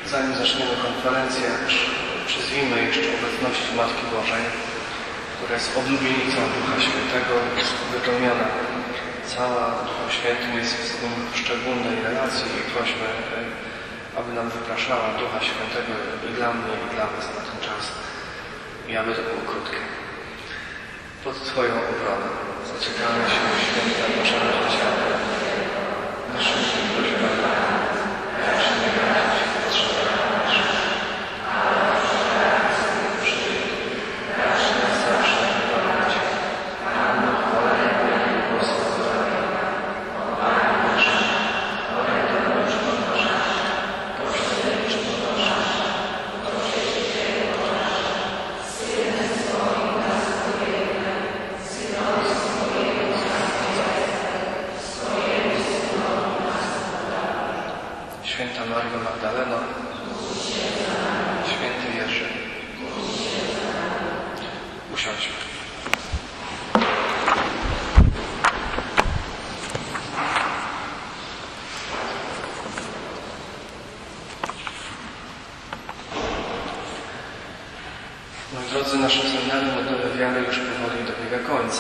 Zanim zaczniemy konferencję, przyzwijmy jeszcze obecności Matki Bożej, która jest oblubienicą Ducha Świętego, jest wypełniona cała Duchem Świętym, jest w szczególnej relacji i prośmy, aby nam wypraszała Ducha Świętego i dla mnie, i dla Was na ten czas. I aby to było krótkie. Pod Twoją obronę zaczekamy się święta Bożego życia. Naszym prosimy, zaczniemy grać, potrzebujesz. Racz nas zawsze wypełniać. Panu chwałę i błogosławienie. Panu Boże, Panu Boże, Boże, Boże, Boże, Święta Maryjo Magdaleno, Święty Jerzy. Usiądźmy. Moi drodzy, nasze seminarium odnowy wiary już powoli dobiega końca.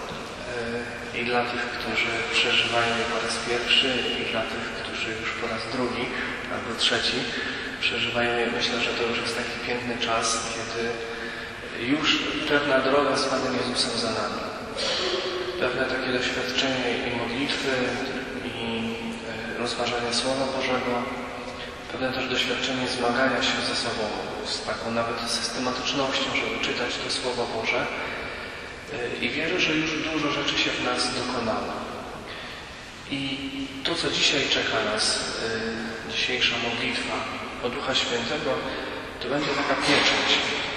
I dla tych, którzy przeżywają je po raz pierwszy, i dla tych, którzy już po raz drugi albo trzeci przeżywają je, myślę, że to już jest taki piękny czas, kiedy już pewna droga z Panem Jezusem za nami. Pewne takie doświadczenie i modlitwy, i rozważania Słowa Bożego, pewne też doświadczenie zmagania się ze sobą z taką nawet systematycznością, żeby czytać to Słowo Boże. I wierzę, że już dużo rzeczy się w nas dokonało. I to, co dzisiaj czeka nas, dzisiejsza modlitwa o Ducha Świętego, to będzie taka pieczęć,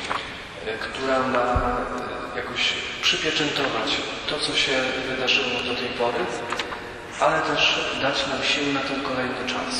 która ma jakoś przypieczętować to, co się wydarzyło do tej pory, ale też dać nam sił na ten kolejny czas.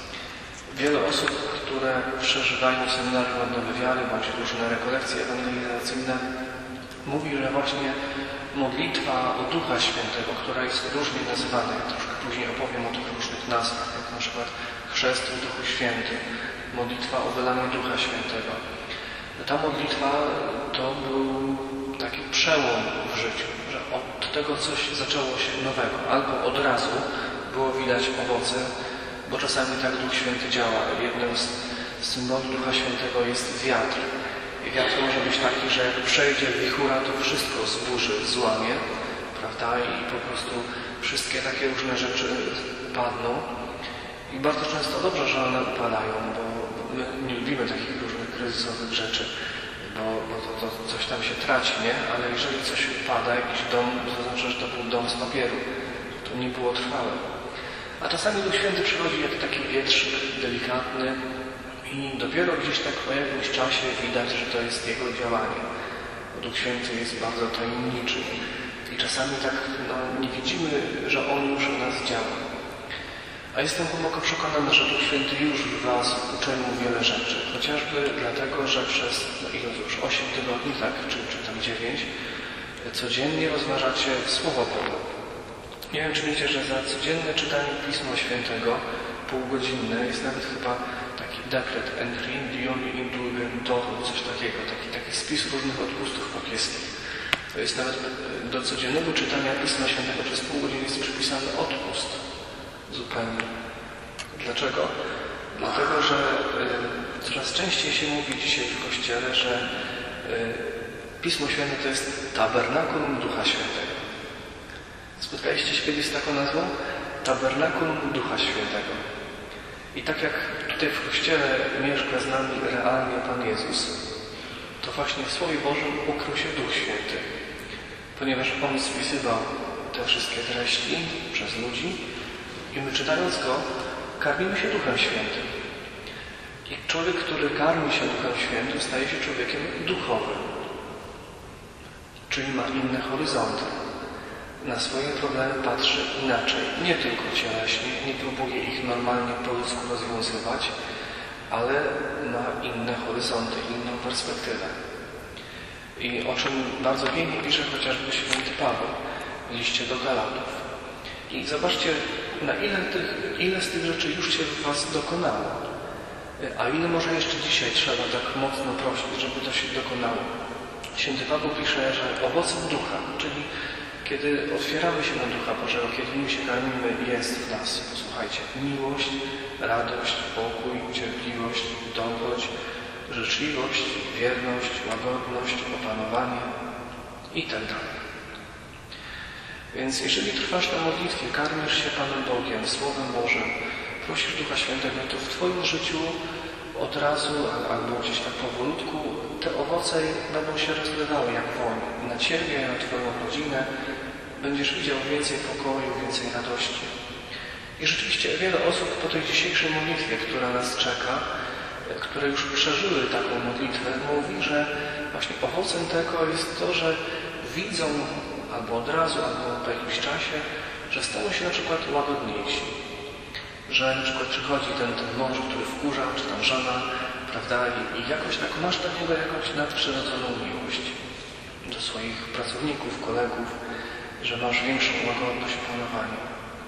Wiele osób, które przeżywają seminarium odnowy wiary, bądź różne rekolekcje ewangelizacyjne, mówi, że właśnie modlitwa o Ducha Świętego, która jest różnie nazywana, ja troszkę później opowiem o tych różnych nazwach, jak na przykład chrzest w Duchu Świętym, modlitwa o wylanie Ducha Świętego. Ta modlitwa to był taki przełom w życiu, że od tego coś zaczęło się nowego, albo od razu było widać owoce, bo czasami tak Duch Święty działa. Jednym z symbolów Ducha Świętego jest wiatr. I wiatr może być taki, że jak przejdzie wichura, to wszystko zburzy, złamie, prawda? I po prostu wszystkie takie różne rzeczy padną. I bardzo często dobrze, że one upadają, bo my nie lubimy takich różnych kryzysowych rzeczy, bo to coś tam się traci, nie? Ale jeżeli coś upada, jakiś dom, to znaczy, że to był dom z papieru. To nie było trwałe. A czasami Duch Święty przychodzi jak taki wietrzyk delikatny, i dopiero gdzieś tak po jakimś czasie widać, że to jest Jego działanie. Bo Duch Święty jest bardzo tajemniczy. I czasami tak nie widzimy, że On już w nas działa. A jestem głęboko przekonany, że Duch Święty już w Was uczynił wiele rzeczy. Chociażby dlatego, że przez ile już 8 tygodni, tak, czy tam 9, codziennie rozważacie Słowo Boże. Nie wiem, czy wiecie, że za codzienne czytanie Pisma Świętego, półgodzinne, jest nawet chyba taki dekret, entry, dioni, indulgentorum, coś takiego, taki spis różnych odpustów papieskich. To jest nawet do codziennego czytania Pisma Świętego przez pół godziny jest przypisany odpust. Zupełnie. Dlaczego? Dlatego, że coraz częściej się mówi dzisiaj w Kościele, że Pismo Święte to jest tabernakulum Ducha Świętego. Spotkaliście się kiedyś z taką nazwą? Tabernakulum Ducha Świętego. I tak jak tutaj w Kościele mieszka z nami realnie Pan Jezus, to właśnie w Słowie Bożym ukrył się Duch Święty. Ponieważ On spisywał te wszystkie treści przez ludzi i my czytając Go, karmimy się Duchem Świętym. I człowiek, który karmi się Duchem Świętym, staje się człowiekiem duchowym. Czyli ma inne horyzonty. Na swoje problemy patrzy inaczej, nie tylko cieleśnie, nie próbuje ich normalnie po ludzku rozwiązywać, ale ma inne horyzonty, inną perspektywę. I o czym bardzo pięknie pisze chociażby święty Paweł w liście do Galatów. I zobaczcie, na ile z tych rzeczy już się w Was dokonało. A ile może jeszcze dzisiaj trzeba tak mocno prosić, żeby to się dokonało? Święty Paweł pisze, że owocem ducha, czyli kiedy otwieramy się na Ducha Bożego, kiedy nim się karmimy, jest w nas, słuchajcie, miłość, radość, pokój, cierpliwość, dobroć, życzliwość, wierność, łagodność, opanowanie i tak dalej. Więc jeżeli trwasz na modlitwie, karmisz się Panem Bogiem, Słowem Bożym, prosisz Ducha Świętego, to w Twoim życiu od razu albo gdzieś tak powolutku te owoce będą się rozlewały jak woń na Ciebie, na Twoją rodzinę. Będziesz widział więcej pokoju, więcej radości. I rzeczywiście wiele osób po tej dzisiejszej modlitwie, która nas czeka, które już przeżyły taką modlitwę, mówi, że właśnie owocem tego jest to, że widzą albo od razu, albo po jakimś czasie, że staną się na przykład łagodniejsi. Że na przykład przychodzi ten mąż, który wkurza, czy tam żona, prawda, i jakoś tak masz do niego jakąś nadprzyrodzoną miłość do swoich pracowników, kolegów, że masz większą łagodność i panowanie.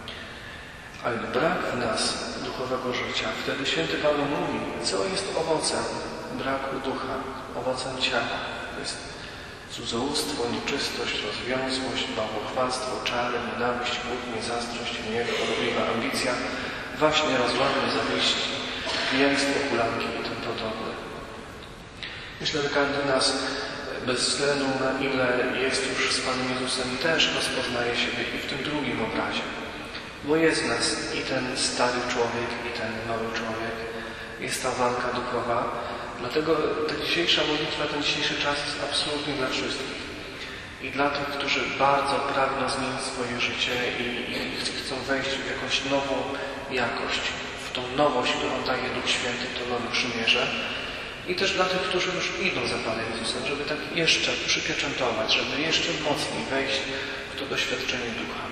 Ale brak w nas duchowego życia. Wtedy święty Paweł mówi, co jest owocem braku ducha, owocem ciała. To jest cudzołóstwo, nieczystość, rozwiązłość, bałwochwalstwo, czary, nienawiść, kłótnie, zazdrość, gniew, chorobliwa ambicja, właśnie rozłamy, zawiści, pijaństwo, hulanki i tym podobne. Myślę, że każdy nas, bez względu na ile jest już z Panem Jezusem, też rozpoznaje siebie i w tym drugim obrazie. Bo jest w nas i ten stary człowiek, i ten nowy człowiek. Jest ta walka duchowa. Dlatego ta dzisiejsza modlitwa, ten dzisiejszy czas jest absolutnie dla wszystkich. I dla tych, którzy bardzo pragną zmienić swoje życie i chcą wejść w jakąś nową jakość, w tą nowość, którą daje Duch Święty, to nowe przymierze. I też dla tych, którzy już idą za Panem Jezusem, żeby tak jeszcze przypieczętować, żeby jeszcze mocniej wejść w to doświadczenie Ducha.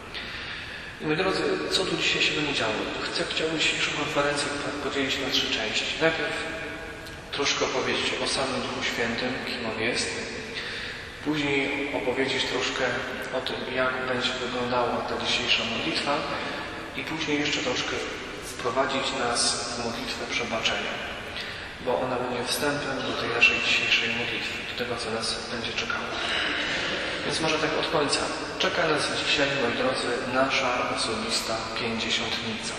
I moi drodzy, co tu dzisiaj się będzie działo? Chciałbym dzisiejszą konferencję podzielić na 3 części. Najpierw troszkę opowiedzieć o samym Duchu Świętym, kim On jest. Później opowiedzieć troszkę o tym, jak będzie wyglądała ta dzisiejsza modlitwa. I później jeszcze troszkę wprowadzić nas w modlitwę przebaczenia. Bo ona będzie wstępem do tej naszej dzisiejszej modlitwy, do tego, co nas będzie czekało. Więc może tak od końca. Czeka nas dzisiaj, moi drodzy, nasza osobista pięćdziesiątnica.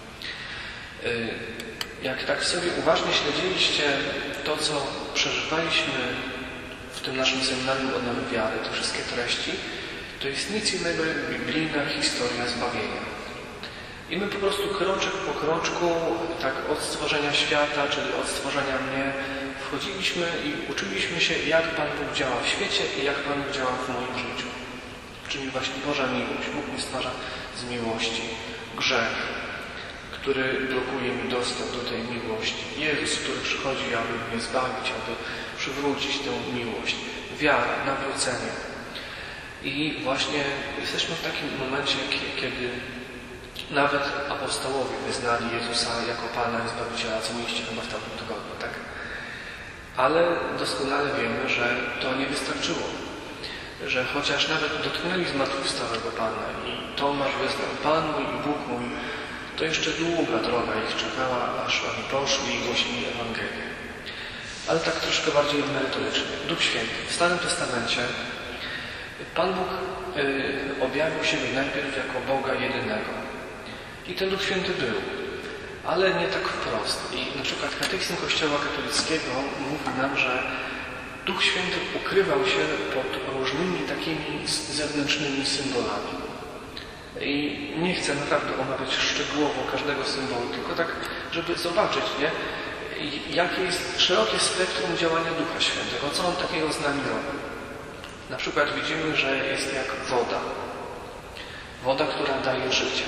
Jak tak sobie uważnie śledziliście to, co przeżywaliśmy w tym naszym seminarium Odnowy Wiary, te wszystkie treści, to jest nic innego jak biblijna historia zbawienia. I my po prostu kroczek po kroczku, tak od stworzenia świata, czyli od stworzenia mnie, wchodziliśmy i uczyliśmy się, jak Pan Bóg działa w świecie i jak Pan Bóg działa w moim życiu. Czyli właśnie Boża miłość. Bóg mnie stwarza z miłości. Grzech, który blokuje mi dostęp do tej miłości. Jezus, który przychodzi, aby mnie zbawić, aby przywrócić tę miłość. Wiara, nawrócenie. I właśnie jesteśmy w takim momencie, kiedy nawet apostołowie wyznali Jezusa jako Pana i Zbawiciela, co mieliście chyba w tamtym tygodniu, tak? Ale doskonale wiemy, że to nie wystarczyło. Że chociaż nawet dotknęli zmartwychwstałego Pana i Tomasz wyznał, Pan mój i Bóg mój, to jeszcze długa droga ich czekała, aż oni poszli i głosili Ewangelię. Ale tak troszkę bardziej merytorycznie. Duch Święty. W Starym Testamencie Pan Bóg objawił siebie najpierw jako Boga jedynego. I ten Duch Święty był. Ale nie tak wprost. I na przykład katechizm Kościoła katolickiego mówi nam, że Duch Święty ukrywał się pod różnymi takimi zewnętrznymi symbolami. I nie chcę naprawdę omawiać szczegółowo każdego symbolu, tylko tak, żeby zobaczyć, nie? Jakie jest szerokie spektrum działania Ducha Świętego, co On takiego z nami robi. Na przykład widzimy, że jest jak woda. Woda, która daje życie.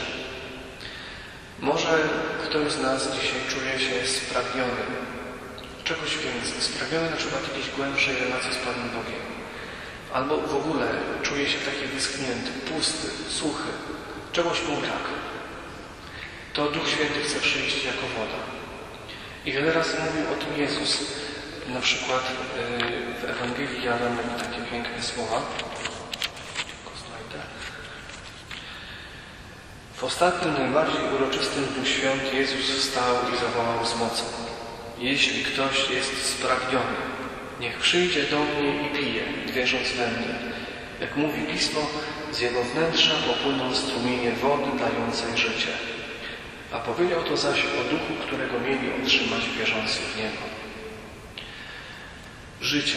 Może ktoś z nas dzisiaj czuje się spragniony czegoś więcej, spragniony na przykład jakiejś głębszej relacji z Panem Bogiem. Albo w ogóle czuje się taki wyschnięty, pusty, suchy, czegoś mu brak. To Duch Święty chce przyjść jako woda. I wiele razy mówił o tym Jezus. Na przykład w Ewangelii Jana mówi takie piękne słowa. W ostatnim, najbardziej uroczystym dniu świąt Jezus wstał i zawołał z mocą: jeśli ktoś jest spragniony, niech przyjdzie do mnie i pije, wierząc we mnie. Jak mówi Pismo, z jego wnętrza popłyną strumienie wody dającej życie. A powiedział to zaś o duchu, którego mieli otrzymać wierzący w niego. Życie.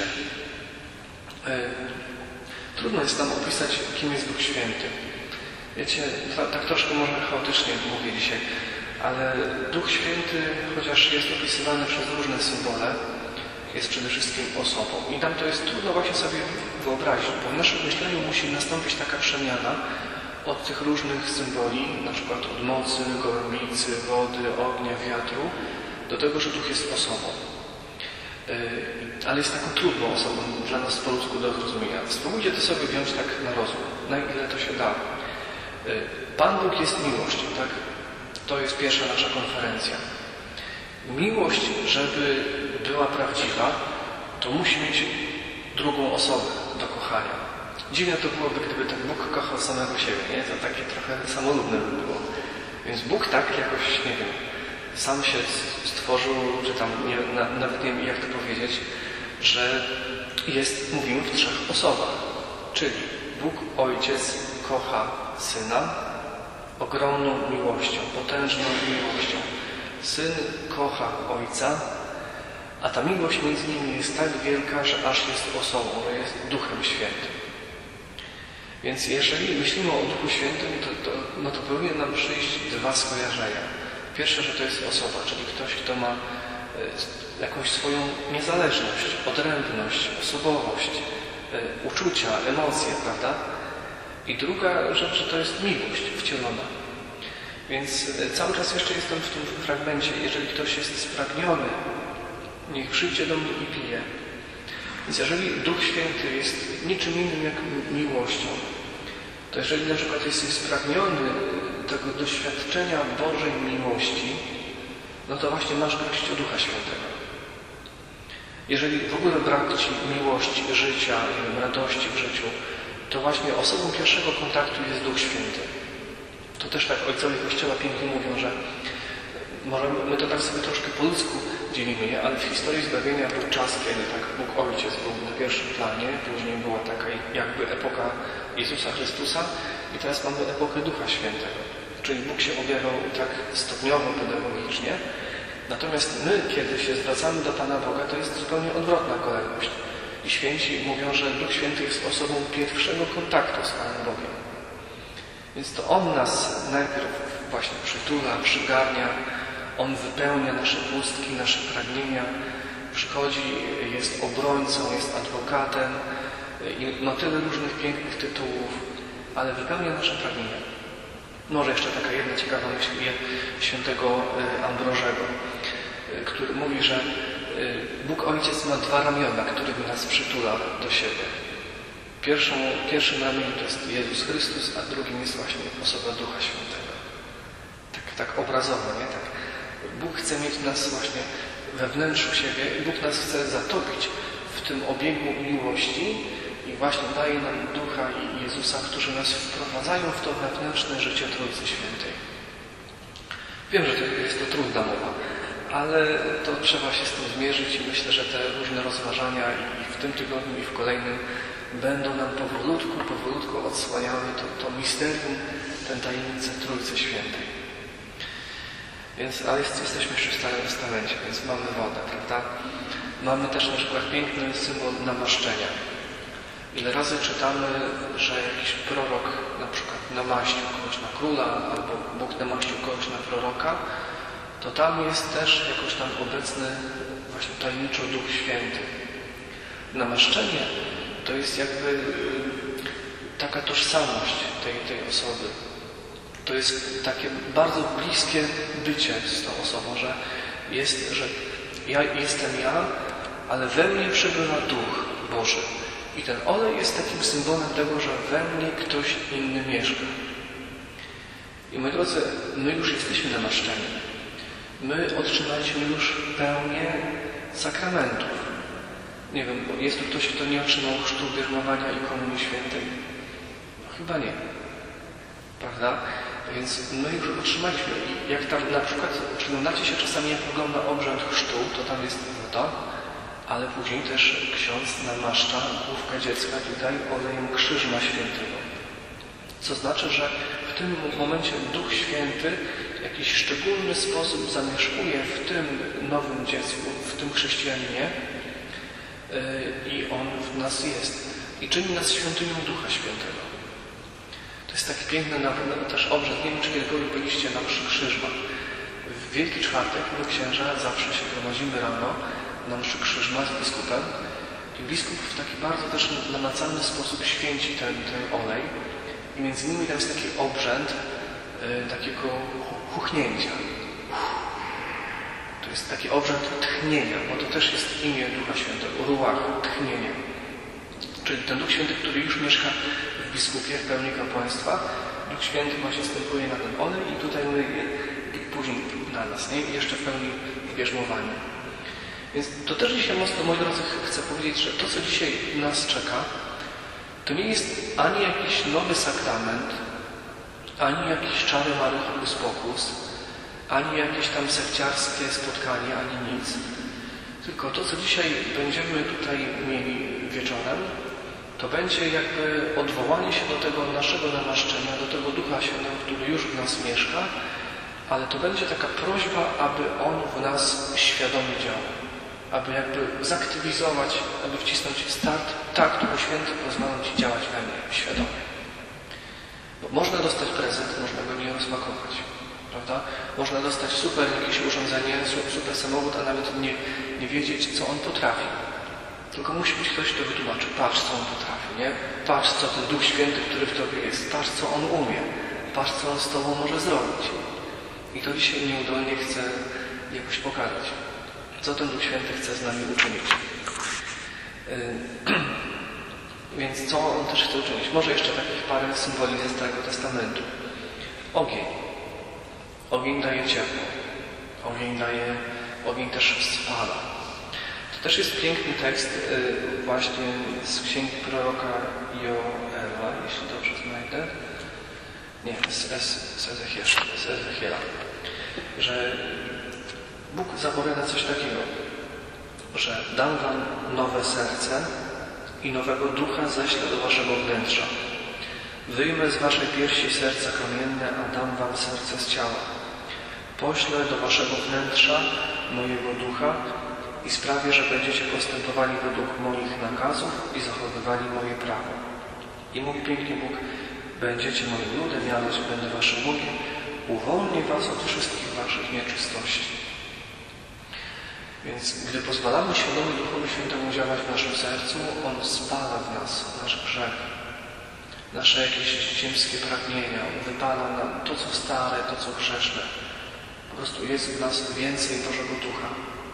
Trudno jest nam opisać, kim jest Duch Święty. Wiecie, tak troszkę może chaotycznie mówię dzisiaj, ale Duch Święty, chociaż jest opisywany przez różne symbole, jest przede wszystkim osobą. I nam to jest trudno właśnie sobie wyobrazić, bo w naszym myśleniu musi nastąpić taka przemiana od tych różnych symboli, na przykład od mocy, gorączki, wody, ognia, wiatru, do tego, że Duch jest osobą. Ale jest taką trudną osobą dla nas po ludzku do zrozumienia. Spróbujcie to sobie wziąć tak na rozum, na ile to się da. Pan Bóg jest miłością, tak? To jest pierwsza nasza konferencja. Miłość, żeby była prawdziwa, to musi mieć drugą osobę do kochania. Dziwne to byłoby, gdyby ten Bóg kochał samego siebie, nie? To takie trochę samolubne by było. Więc Bóg tak jakoś, nie wiem, sam się stworzył, czy tam, nawet nie wiem jak to powiedzieć, że mówimy w trzech osobach. Czyli Bóg Ojciec kocha Syna ogromną miłością, potężną miłością. Syn kocha Ojca, a ta miłość między nimi jest tak wielka, że aż jest osobą, że jest Duchem Świętym. Więc jeżeli myślimy o Duchu Świętym, to powinien nam przyjść dwa skojarzenia. Pierwsze, że to jest osoba, czyli ktoś, kto ma jakąś swoją niezależność, odrębność, osobowość, uczucia, emocje, prawda? I druga rzecz, że to jest miłość wcielona. Więc cały czas jeszcze jestem w tym fragmencie. Jeżeli ktoś jest spragniony, niech przyjdzie do mnie i pije. Więc jeżeli Duch Święty jest niczym innym jak miłością, to jeżeli na przykład jesteś spragniony tego doświadczenia Bożej miłości, no to właśnie masz gość Ducha Świętego. Jeżeli w ogóle brak Ci miłości, życia, radości w życiu, to właśnie osobą pierwszego kontaktu jest Duch Święty. To też tak ojcowie Kościoła pięknie mówią, że może my to tak sobie troszkę po ludzku dzielimy, nie? Ale w historii zbawienia był czas, kiedy tak Bóg Ojciec był na pierwszym planie, później była taka jakby epoka Jezusa Chrystusa i teraz mamy epokę Ducha Świętego. Czyli Bóg się objawiał tak stopniowo, pedagogicznie. Natomiast my, kiedy się zwracamy do Pana Boga, to jest zupełnie odwrotna kolejność. I święci mówią, że Duch Święty jest osobą pierwszego kontaktu z Panem Bogiem. Więc to On nas najpierw właśnie przytula, przygarnia, On wypełnia nasze pustki, nasze pragnienia, przychodzi, jest obrońcą, jest adwokatem i ma tyle różnych pięknych tytułów, ale wypełnia nasze pragnienia. Może jeszcze taka jedna ciekawa myśl świętego Ambrożego, który mówi, że Bóg Ojciec ma dwa ramiona, którymi nas przytula do siebie. Pierwszym ramieniem to jest Jezus Chrystus, a drugim jest właśnie osoba Ducha Świętego. Tak obrazowo, nie? Tak. Bóg chce mieć nas właśnie we wnętrzu siebie i Bóg nas chce zatopić w tym obiegu miłości i właśnie daje nam Ducha i Jezusa, którzy nas wprowadzają w to wewnętrzne życie Trójcy Świętej. Wiem, że jest to trudna mowa, ale to trzeba się z tym zmierzyć i myślę, że te różne rozważania i w tym tygodniu i w kolejnym będą nam powolutku odsłaniały to misterium, tę tajemnicę Trójcy Świętej. Ale jesteśmy już w Starym Testamencie, więc mamy wodę, prawda? Mamy też na przykład piękny symbol namaszczenia. Ile razy czytamy, że jakiś prorok na przykład namaścił kogoś na króla, albo Bóg namaścił kogoś na proroka, to tam jest też jakoś tam obecny właśnie tajemniczo Duch Święty. Namaszczenie to jest jakby taka tożsamość tej osoby. To jest takie bardzo bliskie bycie z tą osobą, że jestem ja, ale we mnie przebywa Duch Boży. I ten olej jest takim symbolem tego, że we mnie ktoś inny mieszka. I moi drodzy, my już jesteśmy namaszczeni. My otrzymaliśmy już pełnię sakramentów. Nie wiem, jest tu ktoś, kto nie otrzymał chrztu, bierzmowania i komunii świętej? No, chyba nie. Prawda? Więc my już otrzymaliśmy. I jak tam na przykład przyglądacie się czasami, jak wygląda obrzęd chrztu, to tam jest woda, ale później też ksiądz namaszcza główkę dziecka tutaj olejem krzyżma świętego. Co znaczy, że w tym momencie Duch Święty w jakiś szczególny sposób zamieszkuje w tym nowym dziecku, w tym chrześcijaninie i on w nas jest. I czyni nas świątynią Ducha Świętego. To jest taki piękny też obrzęd. Nie wiem, czy kiedykolwiek byliście na mszy krzyżma. W Wielki Czwartek my księża zawsze się gromadzimy rano na mszy krzyżma z biskupem. I biskup w taki bardzo też namacalny sposób święci ten olej. I między innymi tam jest taki obrzęd takiego chuchnięcia. To jest taki obrzęd tchnienia, bo to też jest imię Ducha Świętego, ruach, tchnienie. Czyli ten Duch Święty, który już mieszka w biskupie, w pełni kapłaństwa, Duch Święty właśnie stępuje na ten olej i tutaj później na nas, nie? I jeszcze w pełni bierzmowania. Więc to też dzisiaj mocno, moi drodzy, chcę powiedzieć, że to, co dzisiaj nas czeka, to nie jest ani jakiś nowy sakrament, ani jakiś czary mary hokus pokus, ani jakieś tam sekciarskie spotkanie, ani nic. Tylko to, co dzisiaj będziemy tutaj mieli wieczorem, to będzie jakby odwołanie się do tego naszego namaszczenia, do tego Ducha Świętego, który już w nas mieszka, ale to będzie taka prośba, aby On w nas świadomie działał. Aby jakby zaktywizować, aby wcisnąć start. Tak, Duchu Święty, pozwalam Ci działać we mnie świadomie. Bo można dostać prezent, można go nie rozpakować. Prawda? Można dostać super jakieś urządzenie, super samochód, a nawet nie wiedzieć, co on potrafi. Tylko musi być ktoś, kto wytłumaczy. Patrz, co on potrafi, nie? Patrz, co ten Duch Święty, który w Tobie jest. Patrz, co on umie. Patrz, co on z Tobą może zrobić. I to dzisiaj nieudolnie chce jakoś pokazać. Co ten Duch Święty chce z nami uczynić. Więc co on też chce uczynić? Może jeszcze takich parę symboli ze Starego Testamentu. Ogień. Ogień daje ciepło. Ogień też spala. To też jest piękny tekst właśnie z księgi proroka Joela, jeśli dobrze znajdę. Nie, z Ezechiela. Że Bóg zapowiada coś takiego, że dam wam nowe serce i nowego ducha ześlę do waszego wnętrza. Wyjmę z waszej piersi serce kamienne, a dam wam serce z ciała. Poślę do waszego wnętrza mojego ducha i sprawię, że będziecie postępowali według moich nakazów i zachowywali moje prawo. I mówi pięknie Bóg, będziecie moim ludem, ja będę waszym Bogiem, uwolnię was od wszystkich waszych nieczystości. Więc gdy pozwalamy świadomie Duchowi Świętemu działać w naszym sercu, On spala w nas nasz grzech, nasze jakieś ziemskie pragnienia, On wypala nam to, co stare, to, co grzeszne. Po prostu jest w nas więcej Bożego Ducha.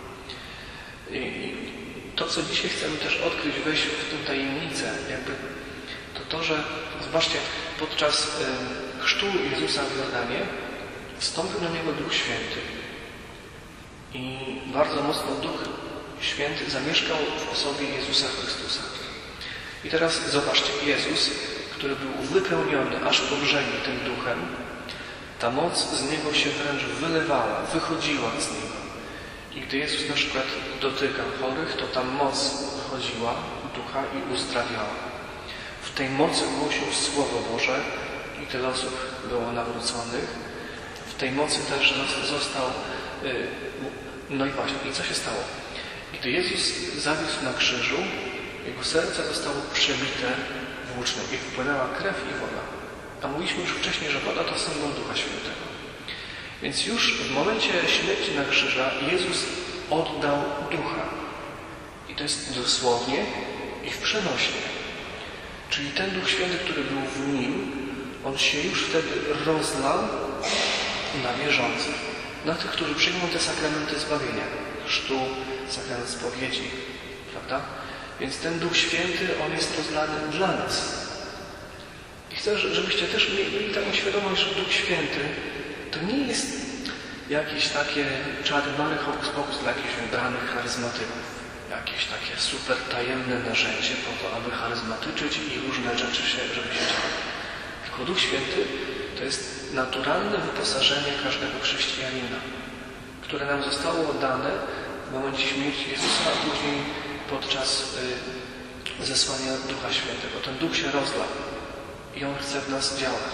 I to, co dzisiaj chcemy też odkryć, wejść w tę tajemnicę, jakby to, że zobaczcie, podczas chrztu Jezusa w Jordanie wstąpił na Niego Duch Święty. I bardzo mocno Duch Święty zamieszkał w osobie Jezusa Chrystusa. I teraz zobaczcie, Jezus, który był wypełniony aż po brzegi tym Duchem, ta moc z Niego się wręcz wylewała, wychodziła z Niego. I gdy Jezus na przykład dotyka chorych, to ta moc wychodziła Ducha i uzdrawiała. W tej mocy głosił Słowo Boże i tyle osób było nawróconych. W tej mocy też został... No i właśnie, i co się stało? Gdy Jezus zawisł na krzyżu, Jego serce zostało przebite włócznem i wypłynęła krew i woda. A mówiliśmy już wcześniej, że woda to symbol Ducha Świętego. Więc już w momencie śmierci na krzyża Jezus oddał Ducha. I to jest dosłownie i w przenośnie. Czyli ten Duch Święty, który był w Nim, On się już wtedy rozlał na wierzących. Na tych, którzy przyjmą te sakramenty zbawienia. Chrztu, sakrament spowiedzi. Prawda? Więc ten Duch Święty, On jest rozlany dla nas. I chcę, żebyście też mieli taką świadomość, że Duch Święty to nie jest jakieś takie czary mary hokus pokus dla jakichś wybranych charyzmatyków. Jakieś takie super tajemne narzędzie po to, aby charyzmatyczyć i różne rzeczy żeby się działy. Tylko Duch Święty To jest naturalne wyposażenie każdego chrześcijanina, które nam zostało oddane w momencie śmierci Jezusa, a później podczas zesłania Ducha Świętego. Ten Duch się rozlał i On chce w nas działać.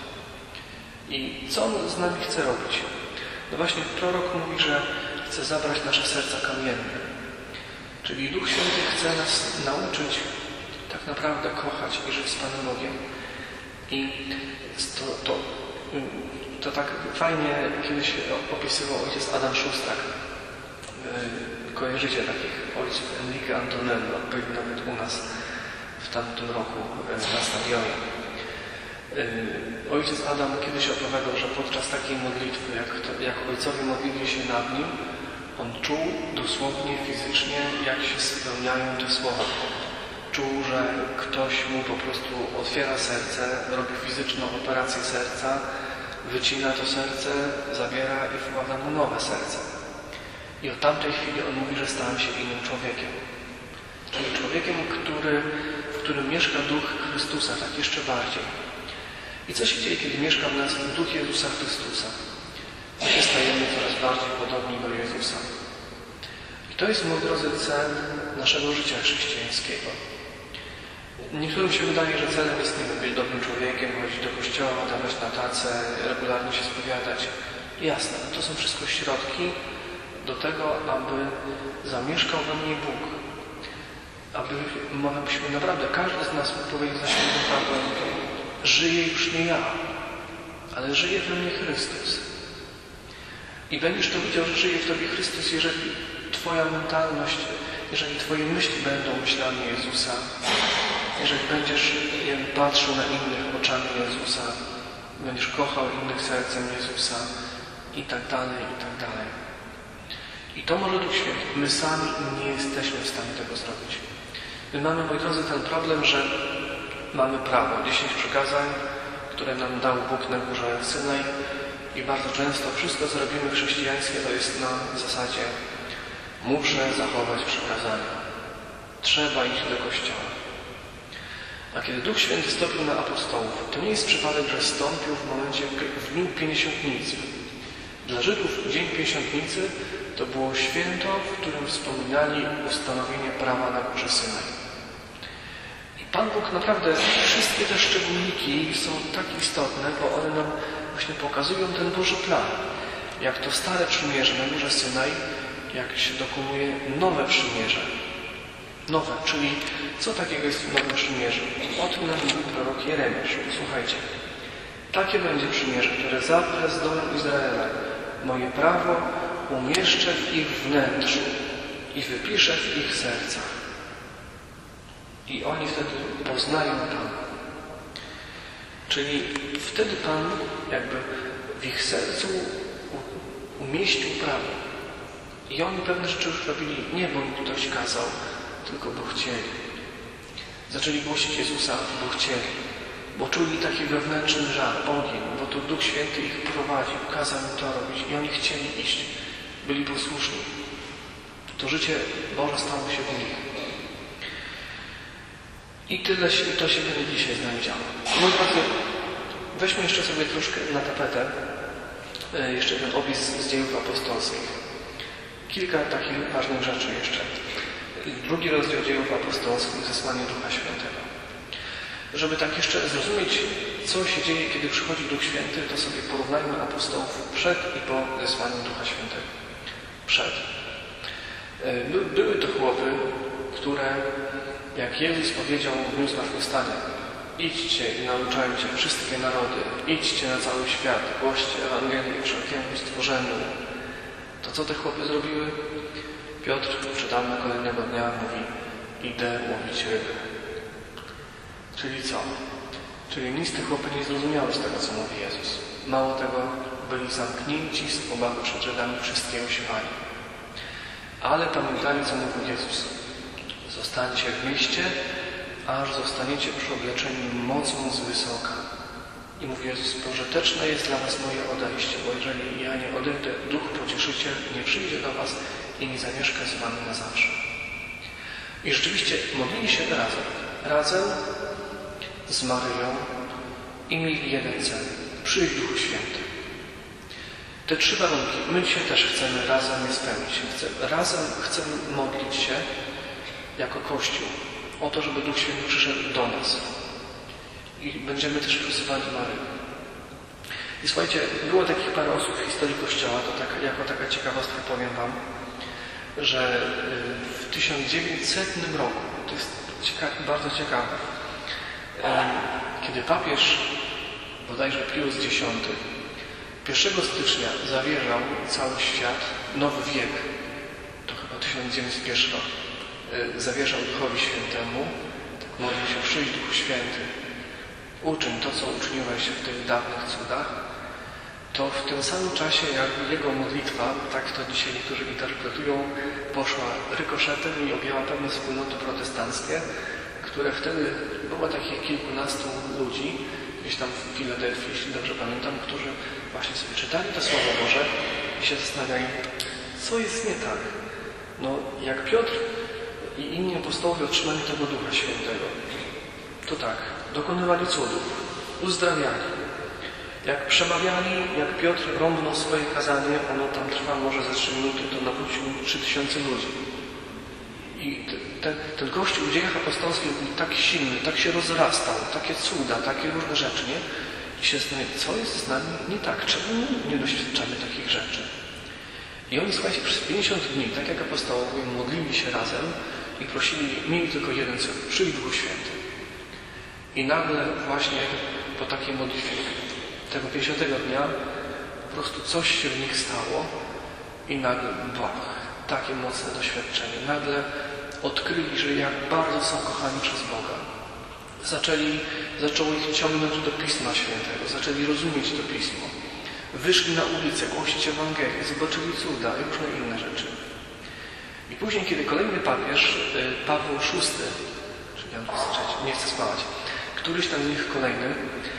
I co On z nami chce robić? No właśnie prorok mówi, że chce zabrać nasze serca kamienne. Czyli Duch Święty chce nas nauczyć tak naprawdę kochać i żyć z Panem Bogiem. I to tak fajnie kiedyś opisywał ojciec Adam Szustak. Kojarzycie takich ojców Enrique Antonello, byli nawet u nas w tamtym roku na stadionie. Ojciec Adam kiedyś opowiadał, że podczas takiej modlitwy, jak ojcowie modlili się nad nim, on czuł dosłownie, fizycznie, jak się spełniają te słowa. Czuł, że ktoś mu po prostu otwiera serce, robi fizyczną operację serca, wycina to serce, zabiera i wkłada mu nowe serce. I od tamtej chwili on mówi, że stałem się innym człowiekiem. Czyli człowiekiem, w którym mieszka Duch Chrystusa, tak jeszcze bardziej. I co się dzieje, kiedy mieszka w nas Duch Jezusa Chrystusa? My się stajemy coraz bardziej podobni do Jezusa. I to jest, moi drodzy, cel naszego życia chrześcijańskiego. Niektórym się wydaje, że celem jest nie być dobrym człowiekiem, chodzić do kościoła, dawać na tacę, regularnie się spowiadać. Jasne, to są wszystko środki do tego, aby zamieszkał we mnie Bóg. Abyśmy naprawdę, każdy z nas mógł powiedzieć za świętym Pawłem, żyje już nie ja, ale żyje we mnie Chrystus. I będziesz to widział, że żyje w Tobie Chrystus, jeżeli Twoja mentalność, jeżeli Twoje myśli będą myślami Jezusa, jeżeli będziesz patrzył na innych oczami Jezusa, będziesz kochał innych sercem Jezusa i tak dalej, i tak dalej. I to może Duch Święty. My sami nie jesteśmy w stanie tego zrobić. My mamy, moi drodzy, ten problem, że mamy prawo, 10 przykazań, które nam dał Bóg na górze Synaj i bardzo często wszystko, co robimy chrześcijańskie, to jest na zasadzie muszę zachować przykazania. Trzeba iść do kościoła. A kiedy Duch Święty stąpił na apostołów, to nie jest przypadek, że stąpił w dniu Pięćdziesiątnicy. Dla Żydów Dzień Pięćdziesiątnicy to było święto, w którym wspominali ustanowienie prawa na górze Synaj. I Pan Bóg naprawdę, wszystkie te szczególniki są tak istotne, bo one nam właśnie pokazują ten Boży plan. Jak to stare przymierze na górze Synaj, jak się dokonuje nowe przymierze. Nowe, czyli co takiego jest nowe przymierze? O tym nam mówi prorok Jeremiasz. Słuchajcie. Takie będzie przymierze, które zawrę z domem Izraela. Moje prawo umieszczę w ich wnętrzu i wypiszę w ich sercach. I oni wtedy poznają Pana. Czyli wtedy Pan jakby w ich sercu umieścił prawo. I oni pewne rzeczy już robili nie, bo im ktoś kazał, tylko bo chcieli. Zaczęli głosić Jezusa, bo chcieli. Bo czuli taki wewnętrzny żar, ogień, bo to Duch Święty ich prowadził, kazał im to robić i oni chcieli iść. Byli posłuszni. To życie Boże stało się w nich. I tyle to się będzie dzisiaj z nami działo. Moi drodzy, weźmy jeszcze sobie troszkę na tapetę jeszcze ten opis z dziejów apostolskich. Kilka takich ważnych rzeczy jeszcze. Drugi rozdział dziejów apostolskich, zesłanie Ducha Świętego. Żeby tak jeszcze zrozumieć, co się dzieje, kiedy przychodzi Duch Święty, to sobie porównajmy apostołów przed i po zesłaniu Ducha Świętego. Przed. Były to chłopy, które, jak Jezus powiedział w dniu zmartwychwstania, idźcie i nauczajcie wszystkie narody, idźcie na cały świat, głoście Ewangelię wszelkiemu stworzeniu. To co te chłopy zrobiły? Piotr, czytamy kolejnego dnia, mówi, idę łowić ryby. Czyli co? Czyli nic te chłopy nie zrozumiały z tego, co mówi Jezus. Mało tego, byli zamknięci z obawy przed Żydami, wszystkiego się bali. Ale pamiętali, co mówił Jezus. Zostańcie w mieście, aż zostaniecie przyobleczeni mocą z wysoka. I mówi Jezus, pożyteczne jest dla was moje odejście, bo jeżeli ja nie odejdę, Duch Pocieszyciel nie przyjdzie do was i nie zamieszka z wami na zawsze. I rzeczywiście modlili się razem z Maryją i mieli jeden cel. Przyjdź Duchu Święty. Te 3 warunki my dzisiaj też chcemy razem je spełnić. Razem chcemy modlić się jako Kościół o to, żeby Duch Święty przyszedł do nas. I będziemy też prosowali Maryję. I słuchajcie, było takich parę osób w historii Kościoła, to jako taka ciekawostka powiem wam, że w 1900 roku, to jest bardzo ciekawe, kiedy papież, bodajże Pius X, 1 stycznia zawierzał cały świat, nowy wiek, to chyba 1901 rok, zawierzał Duchowi Świętemu, tak modlił się, przyjdź Duchu Święty, uczyń to, co uczyniłeś w tych dawnych cudach, to w tym samym czasie jakby jego modlitwa, tak to dzisiaj niektórzy interpretują, poszła rykoszetem i objęła pewne wspólnoty protestanckie, które wtedy było takich kilkunastu ludzi, gdzieś tam w Filadelfii, jeśli dobrze pamiętam, którzy właśnie sobie czytali to Słowo Boże i się zastanawiali, co jest nie tak. No, jak Piotr i inni apostołowie otrzymali tego Ducha Świętego, to tak, dokonywali cudów, uzdrawiali. Jak przemawiali, jak Piotr rąbnął swoje kazanie, ono tam trwa może ze 3 minuty, to nawrócił 3000 ludzi. I ten Kościół w dziejach apostolskich był tak silny, tak się rozrastał, takie cuda, takie różne rzeczy, nie? I się zastanawiali, co jest z nami nie tak, czemu nie doświadczamy takich rzeczy. I oni, słuchajcie, przez 50 dni, tak jak apostołowie, modlili się razem i prosili, mieli tylko jeden cel, przyjdź Duchu Święty. I nagle właśnie po takiej modlitwie tego 50 dnia po prostu coś się w nich stało i nagle takie mocne doświadczenie. Nagle odkryli, że jak bardzo są kochani przez Boga. Zaczęło ich ciągnąć do Pisma Świętego, zaczęli rozumieć to Pismo. Wyszli na ulicę, głosić Ewangelię, zobaczyli cuda i różne inne rzeczy. I później, kiedy kolejny papież, Paweł VI, czyli Jan Paweł III, nie chcę spawać, któryś tam z nich kolejny,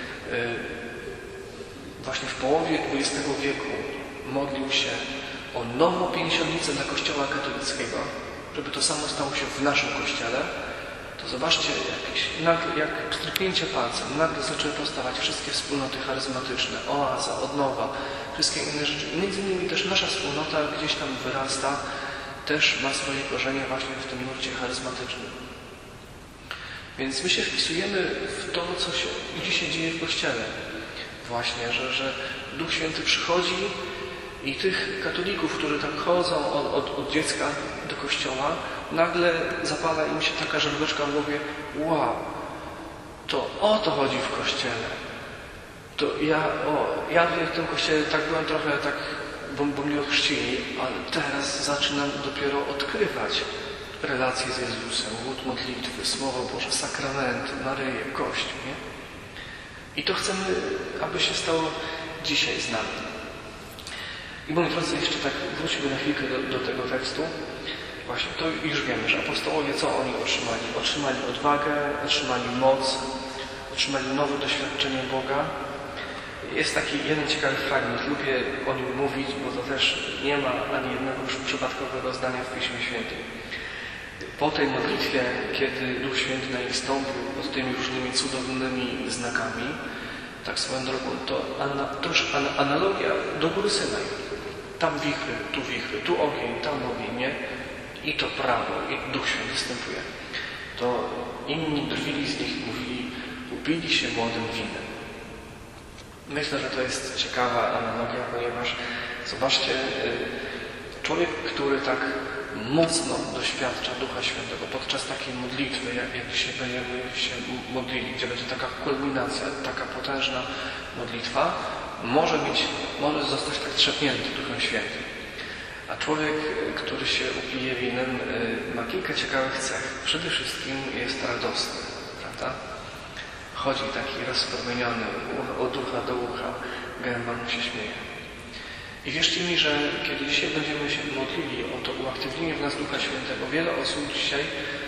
właśnie w połowie XX wieku modlił się o nową pięćdziesiątnicę dla Kościoła katolickiego, żeby to samo stało się w naszym Kościele, to zobaczcie, jak stryknięcie palcem, nagle zaczęły powstawać wszystkie wspólnoty charyzmatyczne, oaza, odnowa, wszystkie inne rzeczy. I między innymi też nasza wspólnota gdzieś tam wyrasta, też ma swoje korzenie właśnie w tym nurcie charyzmatycznym. Więc my się wpisujemy w to, co się dzisiaj dzieje w Kościele. Właśnie, że Duch Święty przychodzi i tych katolików, którzy tak chodzą od dziecka do kościoła, nagle zapala im się taka żaróweczka w głowie, wow, to o to chodzi w kościele. To ja w tym kościele tak byłem trochę tak, bo mnie ochrzcili, ale teraz zaczynam dopiero odkrywać relacje z Jezusem, łód modlitwy, Słowo Boże, sakramenty, Maryję, Kościół, nie? I to chcemy, aby się stało dzisiaj z nami. I moi drodzy, jeszcze tak wróćmy na chwilkę do tego tekstu. Właśnie to już wiemy, że apostołowie co oni otrzymali? Otrzymali odwagę, otrzymali moc, otrzymali nowe doświadczenie Boga. Jest taki jeden ciekawy fragment, lubię o nim mówić, bo to też nie ma ani jednego przypadkowego zdania w Piśmie Świętym. Po tej modlitwie, kiedy Duch Święty na nich stąpił pod tymi różnymi cudownymi znakami, tak swoją drogą, to już analogia do góry Synaj. Tam wichry, tu ogień, tam ogień, nie? I to prawo, i Duch Święty występuje. To inni drwili z nich, mówili, upili się młodym winem. Myślę, że to jest ciekawa analogia, ponieważ zobaczcie, człowiek, który tak mocno doświadcza Ducha Świętego podczas takiej modlitwy, jak dzisiaj będziemy się modlili, gdzie będzie taka kulminacja, taka potężna modlitwa, może zostać tak trzepnięty Duchem Świętym. A człowiek, który się upije winem, ma kilka ciekawych cech. Przede wszystkim jest radosny, prawda? Chodzi taki rozpromieniony od ucha do ucha, gęba mu się śmieje. I wierzcie mi, że kiedy dzisiaj będziemy się modlili o to uaktywnienie w nas Ducha Świętego, wiele osób dzisiaj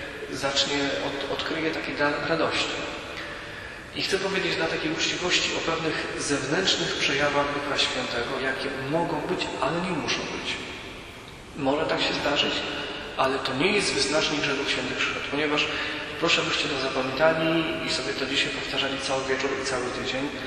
odkryje taki dar radości. I chcę powiedzieć dla takiej uczciwości o pewnych zewnętrznych przejawach Ducha Świętego, jakie mogą być, ale nie muszą być. Może tak się zdarzyć, ale to nie jest wyznacznik, że Duch Święty przyszedł, ponieważ proszę, byście to zapamiętali i sobie to dzisiaj powtarzali cały wieczór i cały tydzień.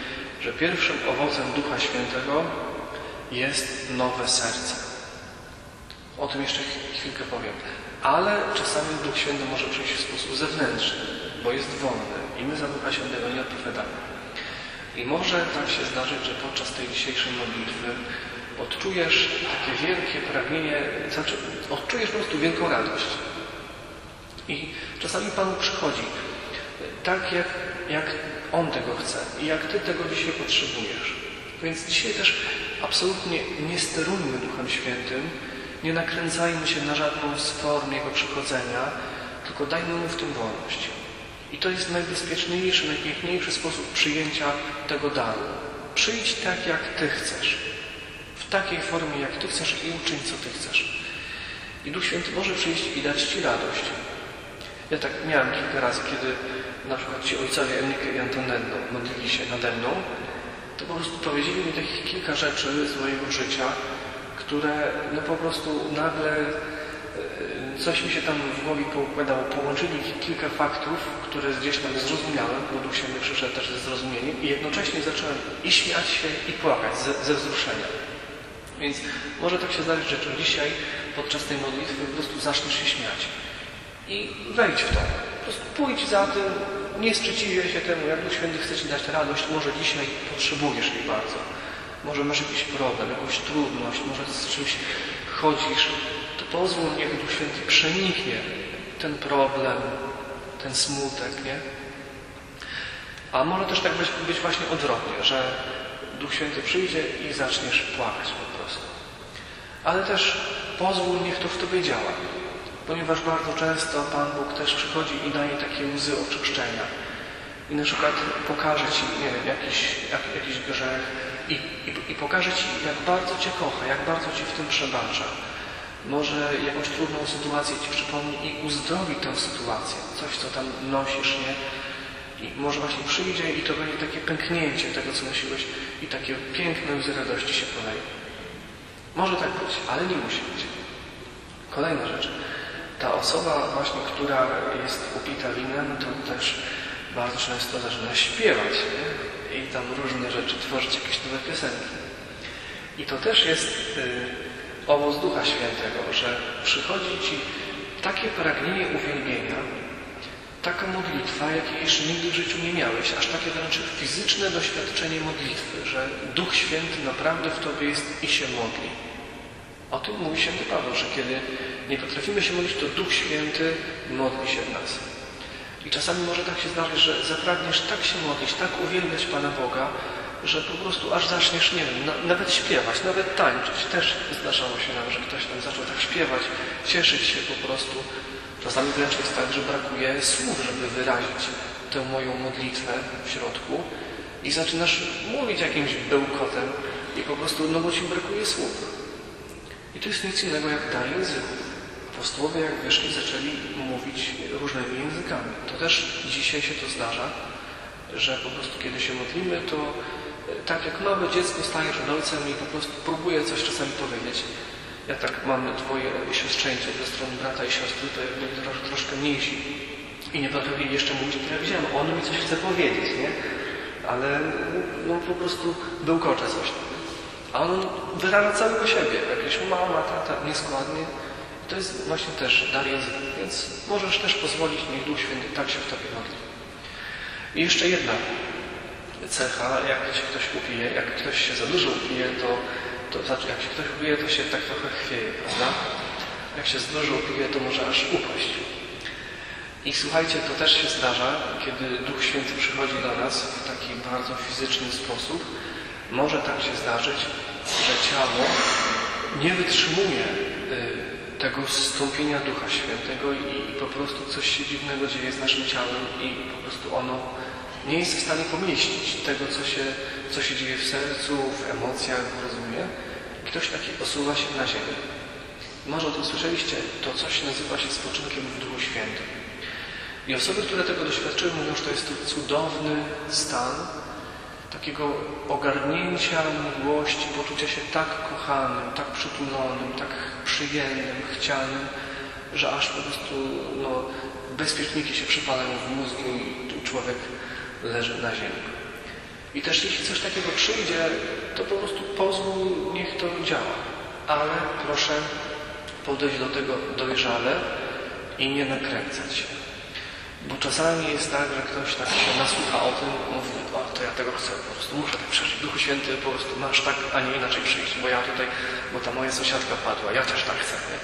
że pierwszym owocem Ducha Świętego jest nowe serce. O tym jeszcze chwilkę powiem. Ale czasami Duch Święty może przyjść w sposób zewnętrzny, bo jest wolny i my za Ducha Świętego nie odpowiadamy. I może tak się zdarzyć, że podczas tej dzisiejszej modlitwy odczujesz takie wielkie pragnienie, znaczy odczujesz po prostu wielką radość. I czasami Panu przychodzi tak, jak On tego chce i jak Ty tego dzisiaj potrzebujesz. Więc dzisiaj też absolutnie nie sterujmy Duchem Świętym, nie nakręcajmy się na żadną z form Jego przychodzenia, tylko dajmy Mu w tym wolność. I to jest najbezpieczniejszy, najpiękniejszy sposób przyjęcia tego daru. Przyjdź tak, jak Ty chcesz. W takiej formie, jak Ty chcesz i uczyń, co Ty chcesz. I Duch Święty może przyjść i dać Ci radość. Ja tak miałem kilka razy, kiedy na przykład ci ojcowie Enrique i Antonello modlili się nade mną, to po prostu powiedzieli mi takich kilka rzeczy z mojego życia, które no po prostu nagle coś mi się tam w głowie poukładało. Połączyli kilka faktów, które gdzieś tam zrozumiałem, bo Duch Święty przyszedł też ze zrozumieniem i jednocześnie zacząłem i śmiać się, i płakać ze wzruszenia. Więc może tak się zdarzyć, że dzisiaj podczas tej modlitwy po prostu zaczniesz się śmiać. I wejdź w to. Po prostu pójdź za tym, nie sprzeciwiaj się temu, jak Duch Święty chce Ci dać radość. Może dzisiaj potrzebujesz jej bardzo. Może masz jakiś problem, jakąś trudność, może z czymś chodzisz. To pozwól, niech Duch Święty przeniknie ten problem, ten smutek, nie? A może też tak być właśnie odwrotnie, że Duch Święty przyjdzie i zaczniesz płakać po prostu. Ale też pozwól, niech to w Tobie działa. Ponieważ bardzo często Pan Bóg też przychodzi i daje takie łzy oczyszczenia. I na przykład pokaże Ci, nie wiem, jakiś grzech i pokaże Ci, jak bardzo Cię kocha, jak bardzo Ci w tym przebacza. Może jakąś trudną sytuację Ci przypomni i uzdrowi tę sytuację. Coś, co tam nosisz, nie? I może właśnie przyjdzie i to będzie takie pęknięcie tego, co nosiłeś i takie piękne łzy radości się poleją. Może tak być, ale nie musi być. Kolejna rzecz. Ta osoba właśnie, która jest upita winem, to też bardzo często zaczyna śpiewać, nie? I tam różne rzeczy, tworzyć jakieś nowe piosenki. I to też jest owoc Ducha Świętego, że przychodzi Ci takie pragnienie uwielbienia, taka modlitwa, jakiej jeszcze nigdy w życiu nie miałeś, aż takie wręcz fizyczne doświadczenie modlitwy, że Duch Święty naprawdę w Tobie jest i się modli. O tym mówi święty Paweł, że kiedy nie potrafimy się modlić, to Duch Święty modli się w nas. I czasami może tak się zdarzyć, że zapragniesz tak się modlić, tak uwielbiać Pana Boga, że po prostu aż zaczniesz, nie wiem, nawet śpiewać, nawet tańczyć. Też zdarzało się nam, że ktoś tam zaczął tak śpiewać, cieszyć się po prostu. Czasami wręcz jest tak, że brakuje słów, żeby wyrazić tę moją modlitwę w środku i zaczynasz mówić jakimś bełkotem i po prostu, no bo Ci brakuje słów. I to jest nic innego jak dar języków. Apostołowie, jak wyszli, zaczęli mówić różnymi językami. To też dzisiaj się to zdarza, że po prostu kiedy się modlimy, to tak jak małe dziecko staje przed ojcem i po prostu próbuje coś czasami powiedzieć. Ja tak mam dwoje siostrzeńców ze strony brata i siostry, to jakby troszkę mniejsi i nie potrafili jeszcze mówić, to ja widziałem, on mi coś chce powiedzieć, nie? Ale no po prostu bełkocze coś. A on wyraża całego siebie, jakieś mama, tata, nieskładnie. To jest właśnie też dar języka, więc możesz też pozwolić, niech Duch Święty tak się w Tobie modli. I jeszcze jedna cecha, jak się ktoś upije, jak ktoś się za dużo upije, to znaczy jak się ktoś upije, to się tak trochę chwieje, prawda? Jak się za dużo upije, to może aż upaść. I słuchajcie, to też się zdarza, kiedy Duch Święty przychodzi do nas w taki bardzo fizyczny sposób. Może tak się zdarzyć, że ciało nie wytrzymuje tego zstąpienia Ducha Świętego i po prostu coś się dziwnego dzieje z naszym ciałem i po prostu ono nie jest w stanie pomieścić tego, co się dzieje w sercu, w emocjach, w rozumie. Ktoś taki osuwa się na ziemię. Może o tym słyszeliście, to coś nazywa się spoczynkiem w Duchu Świętym. I osoby, które tego doświadczyły, mówią, że to jest to cudowny stan takiego ogarnięcia miłości, poczucia się tak kochanym, tak przytulonym, tak przyjemnym, chcianym, że aż po prostu bezpieczniki się przypalają w mózgu i człowiek leży na ziemi. I też jeśli coś takiego przyjdzie, to po prostu pozwól, niech to działa. Ale proszę podejść do tego dojrzale i nie nakręcać się. Bo czasami jest tak, że ktoś tak się nasłucha o tym, mówi, o to ja tego chcę, po prostu muszę tak przeżyć. Duchu Święty, po prostu masz tak, a nie inaczej przyjść, bo ja tutaj, bo ta moja sąsiadka padła, ja też tak chcę. Nie?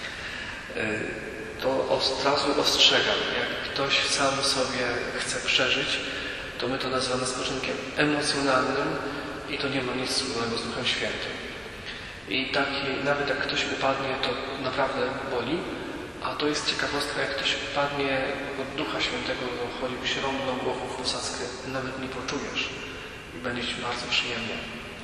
To od razu ostrzegam, jak ktoś sam sobie chce przeżyć, to my to nazywamy spoczynkiem emocjonalnym i to nie ma nic wspólnego z Duchem Świętym. I nawet jak ktoś upadnie, to naprawdę boli, a to jest ciekawostka, jak ktoś upadnie od Ducha Świętego, choćbyś rąbnął głową w posadzkę, nawet nie poczujesz i będzie ci bardzo przyjemnie.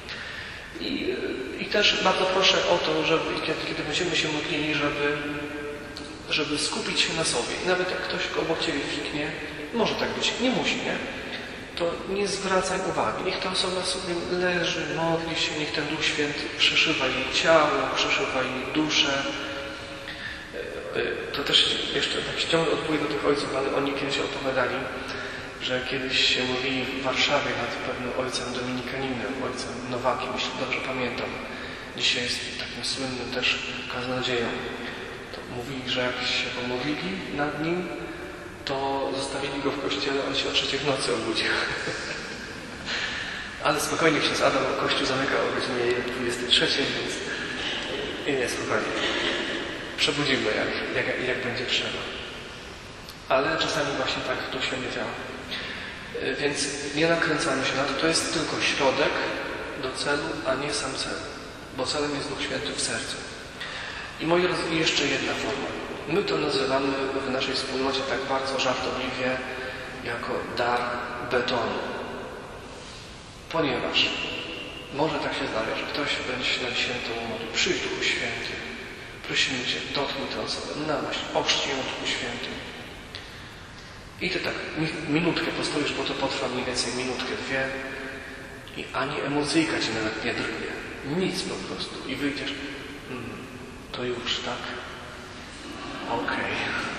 I też bardzo proszę o to, żeby kiedy będziemy się modlili, żeby skupić się na sobie. I nawet jak ktoś obok ciebie fiknie, może tak być, nie musi, nie? To nie zwracaj uwagi. Niech ta osoba sobie leży, modli się, niech ten Duch Święty przeszywa jej ciało, przeszywa jej duszę. To też jeszcze tak ciągle odpłyję do tych ojców, ale oni kiedyś opowiadali, że kiedyś się mówili w Warszawie nad pewnym ojcem dominikaninem, ojcem Nowakiem, jeśli dobrze pamiętam. Dzisiaj jest takim słynnym też kaznodzieją. To mówili, że jak się pomodlili nad nim, to zostawili go w kościele, on się o 3 w nocy obudził. Ale spokojnie, ksiądz Adam kościół zamyka o godzinie 23, więc nie, spokojnie. Przebudzimy, jak będzie trzeba. Ale czasami właśnie tak to się nie działa. Więc nie nakręcamy się na to. To jest tylko środek do celu, a nie sam cel. Bo celem jest Duch Święty w sercu. I moi drodzy, jeszcze jedna forma. My to nazywamy w naszej wspólnocie tak bardzo żartobliwie jako dar betonu. Ponieważ może tak się zdarza, że ktoś będzie się na świętą modlił. Przyjdź Duchu Święty. Prosimy Cię, dotknij tę osobę, namaść, ochrzcij ją Duchu Świętym. I Ty tak minutkę postoisz, bo to potrwa mniej więcej minutkę, 2 i ani emocyjka Cię nawet nie drgnie. Nic po prostu. I wyjdziesz. To już, tak? Okej.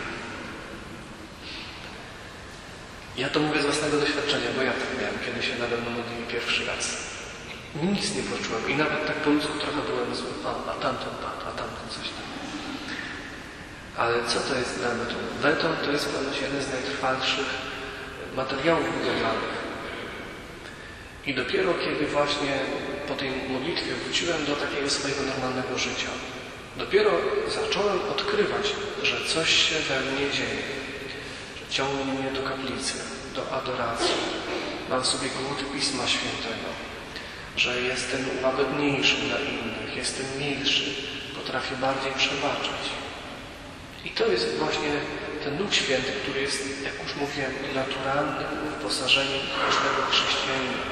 Ja to mówię z własnego doświadczenia, bo ja tak miałem, kiedy się nade mną modlili pierwszy raz. Nic nie poczułem i nawet tak po ludzku trochę byłem zły. A tamten padł, a tamten coś tam. Ale co to jest dla betonu? Beton to jest ponoć jeden z najtrwalszych materiałów budowlanych. I dopiero kiedy właśnie po tej modlitwie wróciłem do takiego swojego normalnego życia, dopiero zacząłem odkrywać, że coś się we mnie dzieje, że ciągnie mnie do kaplicy, do adoracji. Mam sobie głód Pisma Świętego, że jestem łagodniejszy dla innych, jestem milszy, potrafię bardziej przebaczać. I to jest właśnie ten Duch Święty, który jest, jak już mówiłem, naturalnym wyposażeniem każdego chrześcijanina.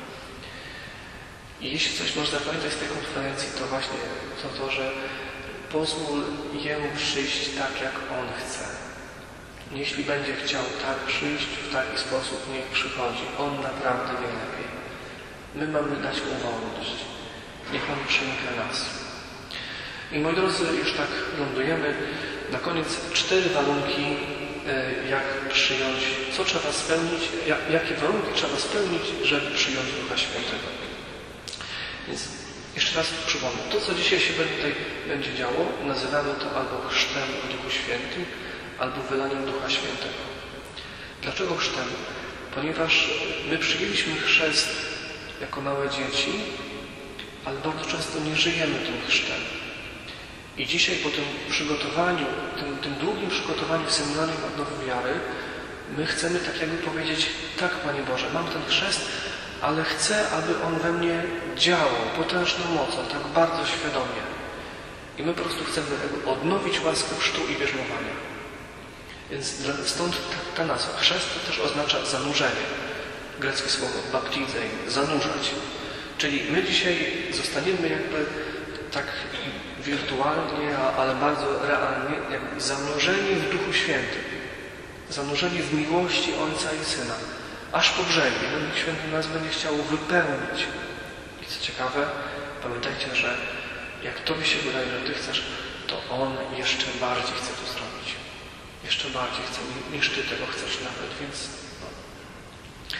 I jeśli coś można zapamiętać z tej konferencji, to właśnie to, że pozwól Jemu przyjść tak, jak On chce. Jeśli będzie chciał tak przyjść, w taki sposób niech przychodzi. On naprawdę wie lepiej. My mamy dać Mu wolność. Niech On przenika nas. I moi drodzy, już tak lądujemy. Na koniec 4 warunki, jak przyjąć, co trzeba spełnić, jakie warunki trzeba spełnić, żeby przyjąć Ducha Świętego. Więc jeszcze raz przypomnę, to co dzisiaj się tutaj będzie działo, nazywamy to albo chrztem w Duchu Świętym, albo wylaniem Ducha Świętego. Dlaczego chrztem? Ponieważ my przyjęliśmy chrzest jako małe dzieci, ale bardzo często nie żyjemy tym chrztem. I dzisiaj po tym przygotowaniu, tym długim przygotowaniu seminarium odnowy wiary, my chcemy tak jakby powiedzieć, tak Panie Boże, mam ten chrzest, ale chcę, aby on we mnie działał potężną mocą, tak bardzo świadomie. I my po prostu chcemy odnowić łaskę chrztu i bierzmowania. Więc stąd ta nazwa. Chrzest to też oznacza zanurzenie. Greckie słowo baptizej, zanurzać. Czyli my dzisiaj zostaniemy jakby tak wirtualnie, ale bardzo realnie, jakby zanurzeni w Duchu Świętym. Zanurzeni w miłości Ojca i Syna. Aż po brzegi. Duch Święty nas będzie chciał wypełnić. I co ciekawe, pamiętajcie, że jak Tobie się wydaje, że Ty chcesz, to On jeszcze bardziej chce to zrobić. Jeszcze bardziej chce, niż Ty tego chcesz nawet, więc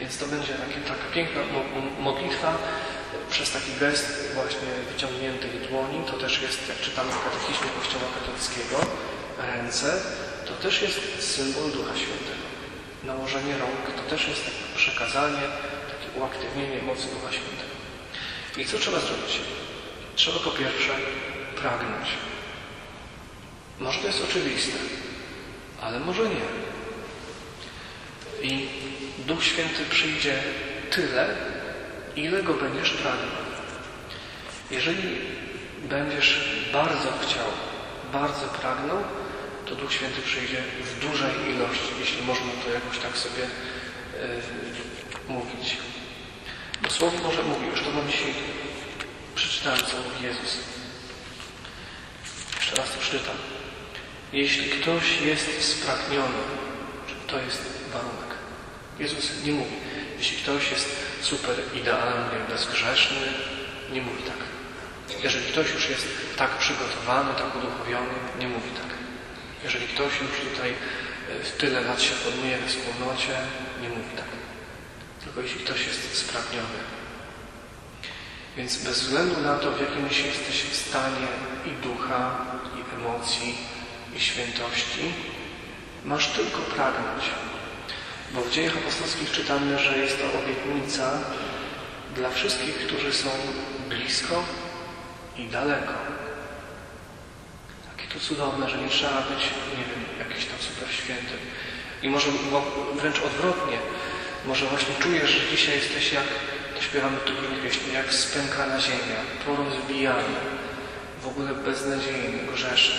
Więc to będzie taka piękna modlitwa przez taki gest właśnie wyciągniętej dłoni. To też jest, jak czytamy w katechizmie Kościoła katolickiego, ręce, to też jest symbol Ducha Świętego. Nałożenie rąk to też jest takie przekazanie, takie uaktywnienie mocy Ducha Świętego. I co trzeba zrobić? Trzeba po pierwsze pragnąć. Może to jest oczywiste, ale może nie. I Duch Święty przyjdzie tyle, ile Go będziesz pragnął. Jeżeli będziesz bardzo chciał, bardzo pragnął, to Duch Święty przyjdzie w dużej ilości, jeśli można to jakoś tak sobie mówić. Bo Słowo Boże mówi, już to wam dzisiaj przeczytałem, co mówi Jezus. Jeszcze raz to przeczytam. Jeśli ktoś jest spragniony, to jest warunek. Jezus nie mówi, jeśli ktoś jest super idealny, bezgrzeszny, nie mówi tak. Jeżeli ktoś już jest tak przygotowany, tak uduchowiony, nie mówi tak. Jeżeli ktoś już tutaj w tyle lat się formuje we wspólnocie, nie mówi tak. Tylko jeśli ktoś jest spragniony. Więc bez względu na to, w jakimś jesteś stanie i ducha, i emocji, i świętości, masz tylko pragnąć. Bo w Dziejach Apostolskich czytamy, że jest to obietnica dla wszystkich, którzy są blisko i daleko. Takie to cudowne, że nie trzeba być, nie wiem, jakiś tam super świętym. I może wręcz odwrotnie, może właśnie czujesz, że dzisiaj jesteś jak, to śpiewamy tu pieśni, jak spękana ziemia, porozbijana, w ogóle beznadziejny, grzeszny.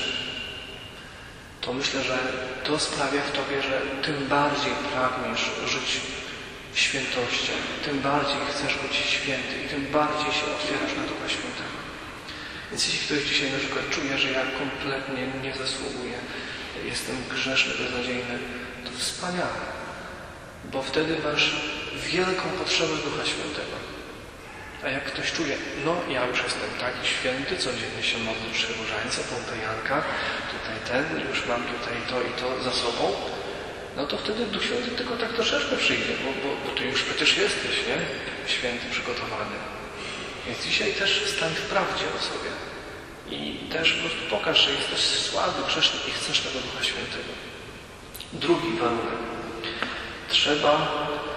To myślę, że to sprawia w Tobie, że tym bardziej pragniesz żyć świętością, tym bardziej chcesz być święty i tym bardziej się otwierasz na Ducha Świętego. Więc jeśli ktoś dzisiaj na przykład czuje, że ja kompletnie nie zasługuję, jestem grzeszny, beznadziejny, to wspaniale, bo wtedy masz wielką potrzebę Ducha Świętego. A jak ktoś czuje, no ja już jestem taki święty, codziennie się modlę przy różańcu, pompejankach, tutaj już mam tutaj to i to za sobą, no to wtedy Duch Święty tylko tak troszeczkę przyjdzie, bo ty już przecież jesteś, nie? Święty, przygotowany. Więc dzisiaj też stań w prawdzie o sobie. I też po prostu pokaż, że jesteś słaby, grzeszny i chcesz tego Ducha Świętego. Drugi warunek. Trzeba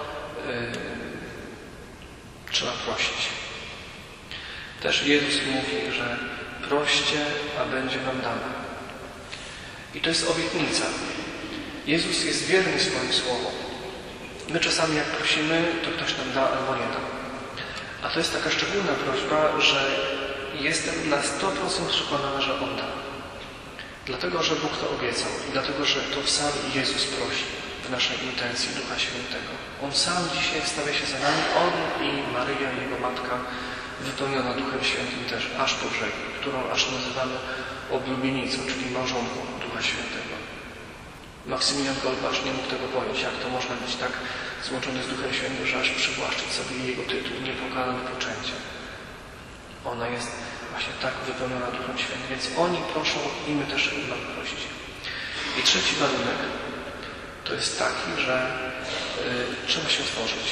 prosić. Też Jezus mówi, że proście, a będzie wam dane. I to jest obietnica. Jezus jest wierny swoim słowom. My czasami jak prosimy, to ktoś nam da albo nie da. A to jest taka szczególna prośba, że jestem na 100% przekonana, że On da. Dlatego, że Bóg to obiecał. I dlatego, że to sam Jezus prosi w naszej intencji Ducha Świętego. On sam dzisiaj wstawia się za nami. On i Maryja, Jego Matka, wypełniona Duchem Świętym też aż po brzegi, którą aż nazywamy oblubienicą, czyli małżonką Ducha Świętego. Maksymilian Kolbe aż nie mógł tego pojąć, jak to można być tak złączony z Duchem Świętym, że aż przywłaszczyć sobie jego tytuł niepokalane poczęcie. Ona jest właśnie tak wypełniona Duchem Świętym, więc oni proszą i my też mamy prosić. I trzeci warunek to jest taki, że trzeba się otworzyć.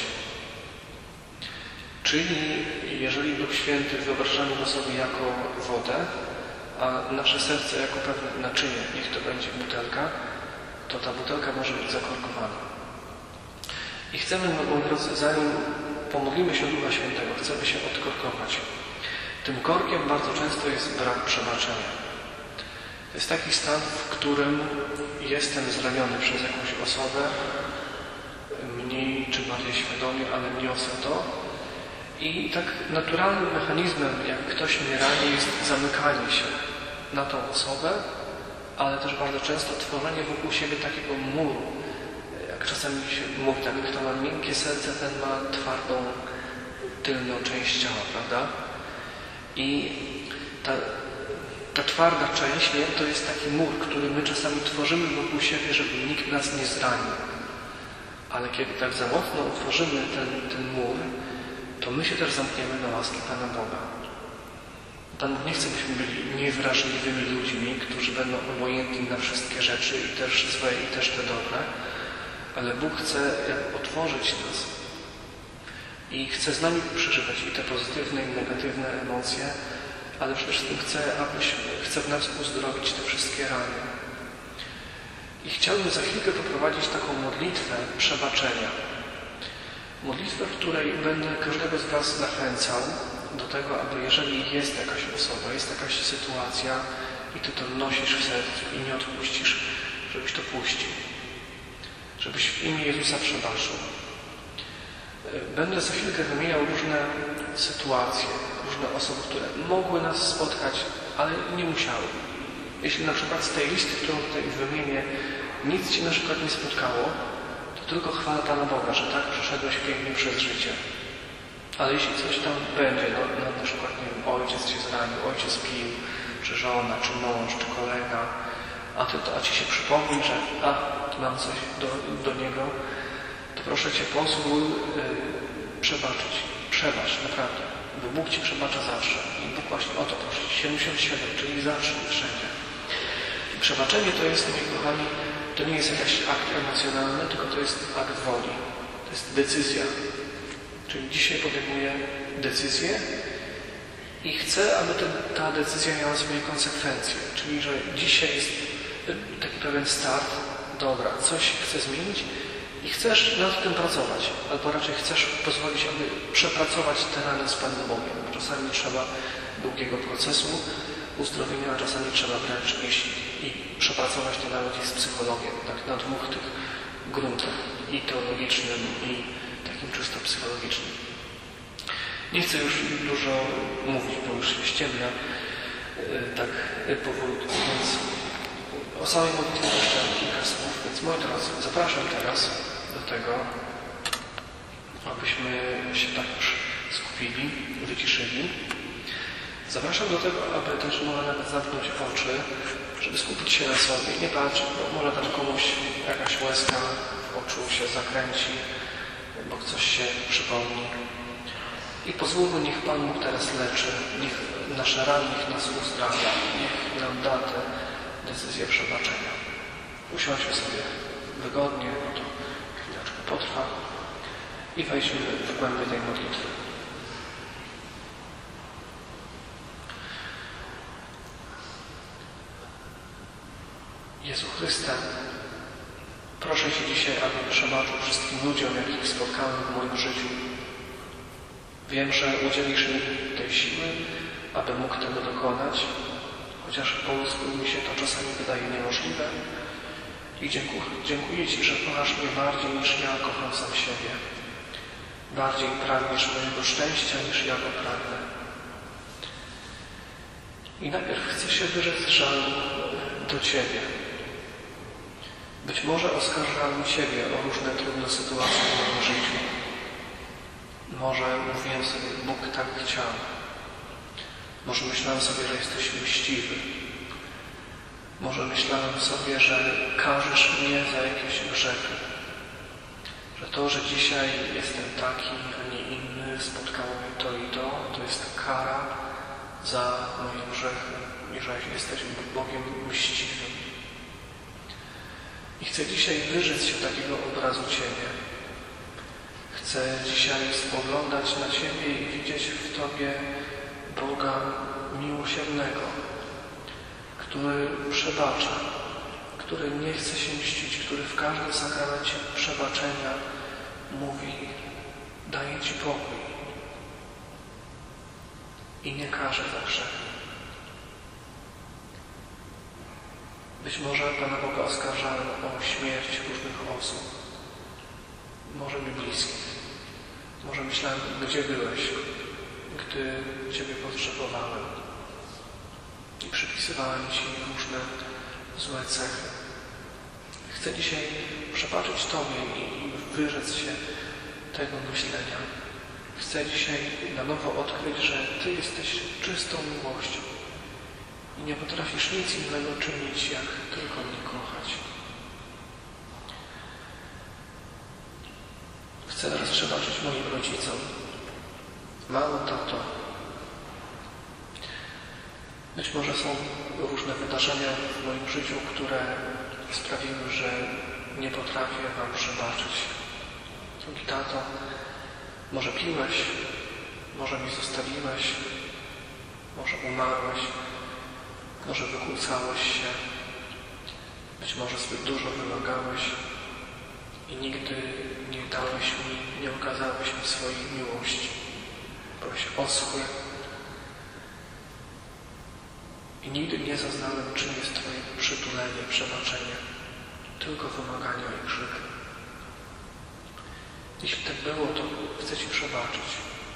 Czyli jeżeli Duch Święty wyobrażamy go sobie jako wodę, a nasze serce jako pewne naczynie, niech to będzie butelka, to ta butelka może być zakorkowana. I chcemy, moi drodzy, zanim pomodlimy się Ducha Świętego, chcemy się odkorkować. Tym korkiem bardzo często jest brak przebaczenia. To jest taki stan, w którym jestem zraniony przez jakąś osobę, mniej czy bardziej świadomie, ale niosę to. I tak naturalnym mechanizmem, jak ktoś mnie rani, jest zamykanie się na tą osobę, ale też bardzo często tworzenie wokół siebie takiego muru. Jak czasami się mówi tak, kto ma miękkie serce, ten ma twardą, tylną część ciała, prawda? I ta twarda część, nie, to jest taki mur, który my czasami tworzymy wokół siebie, żeby nikt nas nie zranił. Ale kiedy tak za mocno utworzymy ten mur, to my się też zamkniemy na łaskę Pana Boga. Pan Bóg nie chce, byśmy byli niewrażliwymi ludźmi, którzy będą obojętni na wszystkie rzeczy, i też złe, i też te dobre, ale Bóg chce otworzyć nas i chcę z nami przeżywać i te pozytywne i negatywne emocje, ale przede wszystkim chcę w nas uzdrowić te wszystkie rany. I chciałbym za chwilkę poprowadzić taką modlitwę przebaczenia. Modlitwę, w której będę każdego z was zachęcał do tego, aby jeżeli jest jakaś osoba, jest jakaś sytuacja i ty to nosisz w sercu i nie odpuścisz, żebyś to puścił. Żebyś w imię Jezusa przebaczył. Będę za chwilkę wymieniał różne sytuacje, różne osoby, które mogły nas spotkać, ale nie musiały. Jeśli na przykład z tej listy, którą tutaj wymienię, nic ci na przykład nie spotkało, to tylko chwała Pana Boga, że tak przeszedłeś pięknie przez życie. Ale jeśli coś tam będzie, na przykład, nie wiem, ojciec cię zranił, ojciec pił, czy żona, czy mąż, czy kolega, a ci się przypomni, że mam coś do niego, to proszę cię, pozwól przebaczyć. Przebacz, naprawdę. Bo Bóg ci przebacza zawsze. I Bóg właśnie o to prosi. 77, czyli zawsze i wszędzie. I przebaczenie to jest, moi kochani, to nie jest jakiś akt emocjonalny, tylko to jest akt woli. To jest decyzja. Czyli dzisiaj podejmuję decyzję i chcę, aby ta decyzja miała swoje konsekwencje. Czyli, że dzisiaj jest taki pewien start. Dobra, coś chcę zmienić i chcesz nad tym pracować. Albo raczej chcesz pozwolić, aby przepracować te rany z Panem Bogiem. Czasami trzeba długiego procesu uzdrowienia, a czasami trzeba wręcz iść i przepracować to nawet i z psychologiem. Tak na dwóch tych gruntach. I teologicznym, i takim czysto psychologicznym. Nie chcę już dużo mówić, bo już się ściemnia tak powolutku, więc o samej modlitwie jeszcze kilka słów. Więc moi drodzy, zapraszam teraz do tego, abyśmy się tak już skupili, wyciszyli. Zapraszam do tego, aby też może nawet zamknąć oczy, żeby skupić się na sobie. Nie patrzeć, bo może też komuś jakaś łezka w oczu się zakręci, bo coś się przypomni. I pozwólmy, niech Pan Bóg teraz leczy, niech nasze rany, niech nas uzdrawia, niech nam da tę decyzję przebaczenia. Usiądźmy sobie wygodnie, bo to chwileczkę potrwa i wejdźmy w głębię tej modlitwy. Jezu Chryste, proszę Cię dzisiaj, aby przebaczył wszystkim ludziom, jakich spotkałem w moim życiu. Wiem, że udzielisz mi tej siły, aby mógł tego dokonać, chociaż po ludzku mi się to czasami wydaje niemożliwe. I dziękuję Ci, że kochasz mnie bardziej niż ja kocham sam siebie. Bardziej pragniesz mojego szczęścia niż ja go pragnę. I najpierw chcę się wyrzec żalu do Ciebie. Być może oskarżałem Ciebie o różne trudne sytuacje w moim życiu. Może mówiłem sobie, Bóg tak chciał. Może myślałem sobie, że jesteś mściwy. Może myślałem sobie, że karzesz mnie za jakieś grzechy. Że to, że dzisiaj jestem taki, a nie inny, spotkało mnie to i to jest kara za moje grzechy i że jesteś Bogiem mściwym. I chcę dzisiaj wyrzec się takiego obrazu Ciebie. Chcę dzisiaj spoglądać na Ciebie i widzieć w Tobie Boga miłosiernego, który przebacza, który nie chce się mścić, który w każdym sakramencie przebaczenia mówi: daję Ci pokój i nie karze za grzech. Być może Pana Boga oskarżałem o śmierć różnych osób, może mi bliskich. Może myślałem, gdzie byłeś, gdy Ciebie potrzebowałem. I przypisywałem Ci różne złe cechy. Chcę dzisiaj przebaczyć Tobie i wyrzec się tego myślenia. Chcę dzisiaj na nowo odkryć, że Ty jesteś czystą miłością i nie potrafisz nic innego czynić, jak tylko mnie kochać. Chcę teraz przebaczyć moim rodzicom. Mamo, tato. Być może są różne wydarzenia w moim życiu, które sprawiły, że nie potrafię Wam przebaczyć. Drogi tato, Może piłeś, może mi zostawiłeś, może umarłeś, może wykłócałeś się, być może zbyt dużo wymagałeś i nigdy nie dałeś mi, nie okazałeś mi swojej miłości. Byłeś oschły i nigdy nie zaznałem, czym jest Twoje przytulenie, przebaczenie, tylko wymagania i krzyk. Jeśli tak było, to chcę Ci przebaczyć.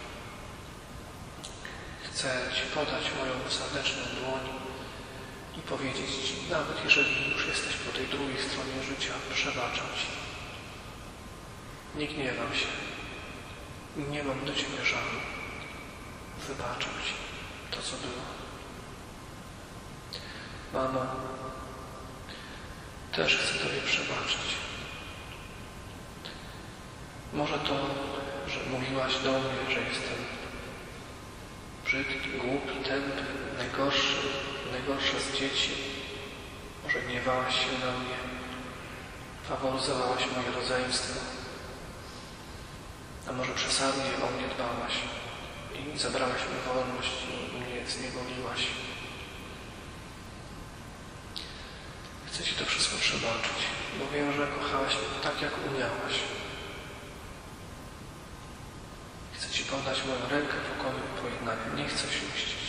Chcę Ci podać moją serdeczną dłoń i powiedzieć Ci, nawet jeżeli już jesteś po tej drugiej stronie życia, przebaczam Ci. Nie gniewam się. Nie mam do Ciebie żalu. Wybaczam Ci to, co było. Mamo, też chcę Tobie przebaczyć. Może to, że mówiłaś do mnie, że jestem brzydki, głupi, tępy, najgorsza z dzieci. Może gniewałaś się na mnie, faworyzowałaś moje rodzeństwo, a może przesadnie o mnie dbałaś i zabrałaś mi wolność i mnie zniewoliłaś. Chcę Ci to wszystko przebaczyć, bo wiem, że kochałaś mnie tak, jak umiałaś. Chcę Ci podać moją rękę pokoju i pojednania. Nie chcę się mścić.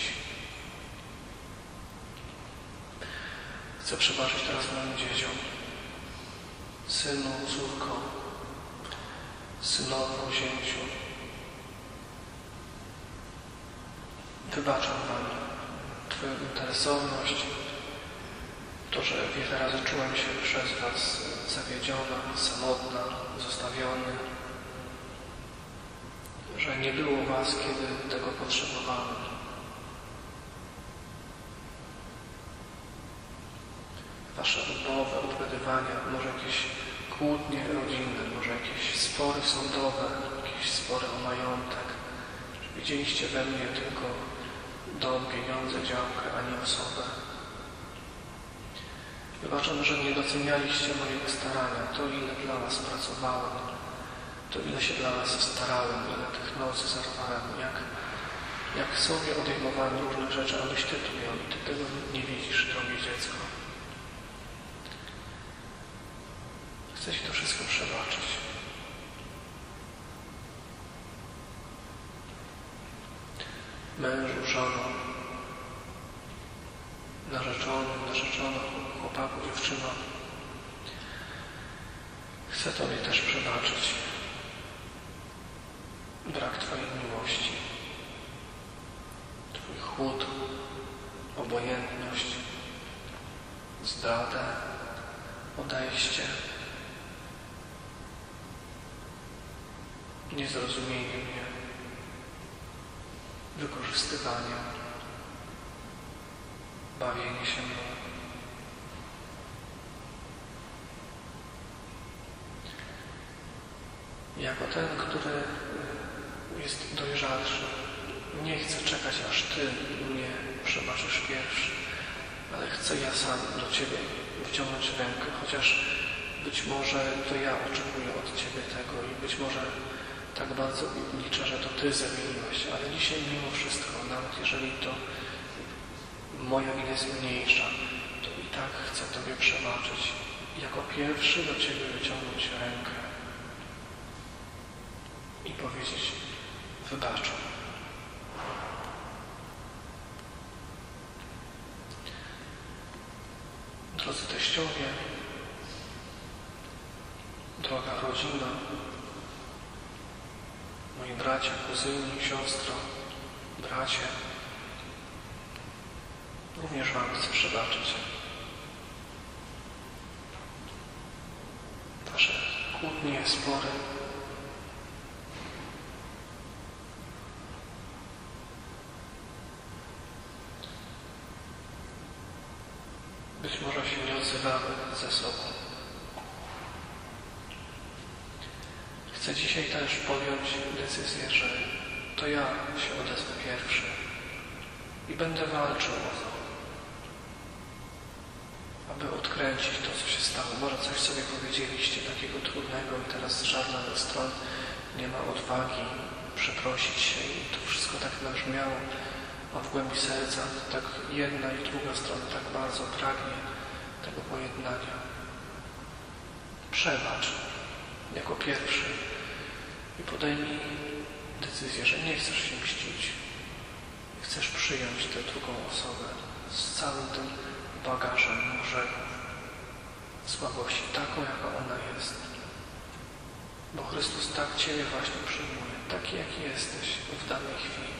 Chcę przebaczyć teraz moim dzieciom. Synu, córko, synowo, zięciu. Wybaczam Wam Twoją interesowność, to, że wiele razy czułem się przez Was zawiedziona, samotna, zostawiony, że nie było Was, kiedy tego potrzebowałem. Wasze odmowy, obgadywania, może jakieś kłótnie rodzinne, może jakieś spory sądowe, jakieś spory o majątek. Widzieliście we mnie tylko dom, pieniądze, działkę, a nie osobę. Wybaczam, że nie docenialiście mojego starania, to ile dla Was pracowałem, to ile się dla Was starałem, ile tych nocy zerwałem, jak sobie odejmowałem różne rzeczy, abyś Ty tu miał i Ty tego nie widzisz, drogie dziecko. Chcę Ci to wszystko przebaczyć. Mężu, żono, narzeczona, chłopaku, dziewczyno. Chcę Tobie też przebaczyć brak Twojej miłości, Twój chłód, obojętność, zdradę, odejście, niezrozumienie mnie, wykorzystywanie, bawienie się mną. Jako ten, który jest dojrzalszy, nie chcę czekać, aż Ty mnie przebaczysz pierwszy, ale chcę ja sam do Ciebie wyciągnąć rękę, chociaż być może to ja oczekuję od Ciebie tego i być może tak bardzo liczę, że to Ty zamieniłeś, ale dzisiaj mimo wszystko, nawet jeżeli to moja wina jest mniejsza, to i tak chcę Tobie przebaczyć. Jako pierwszy do Ciebie wyciągnąć rękę i powiedzieć: wybaczam. Drodzy teściowie, droga rodzina, moi bracia, kuzyni, siostro, bracie, również Wam chcę przebaczyć. Wasze kłótnie, spory, być może się nie odzywamy ze sobą. Chcę dzisiaj też podjąć decyzję, że to ja się odezwę pierwszy i będę walczył o to, aby odkręcić to, co się stało. Może coś sobie powiedzieliście takiego trudnego i teraz żadna ze stron nie ma odwagi przeprosić się i to wszystko tak nabrzmiało, a w głębi serca tak jedna i druga strona tak bardzo pragnie tego pojednania. Przebacz jako pierwszy i podejmij decyzję, że nie chcesz się mścić. Chcesz przyjąć tę drugą osobę z całym tym bagażem grzechów, słabości, taką jaka ona jest. Bo Chrystus tak Ciebie właśnie przyjmuje, taki jaki jesteś w danej chwili.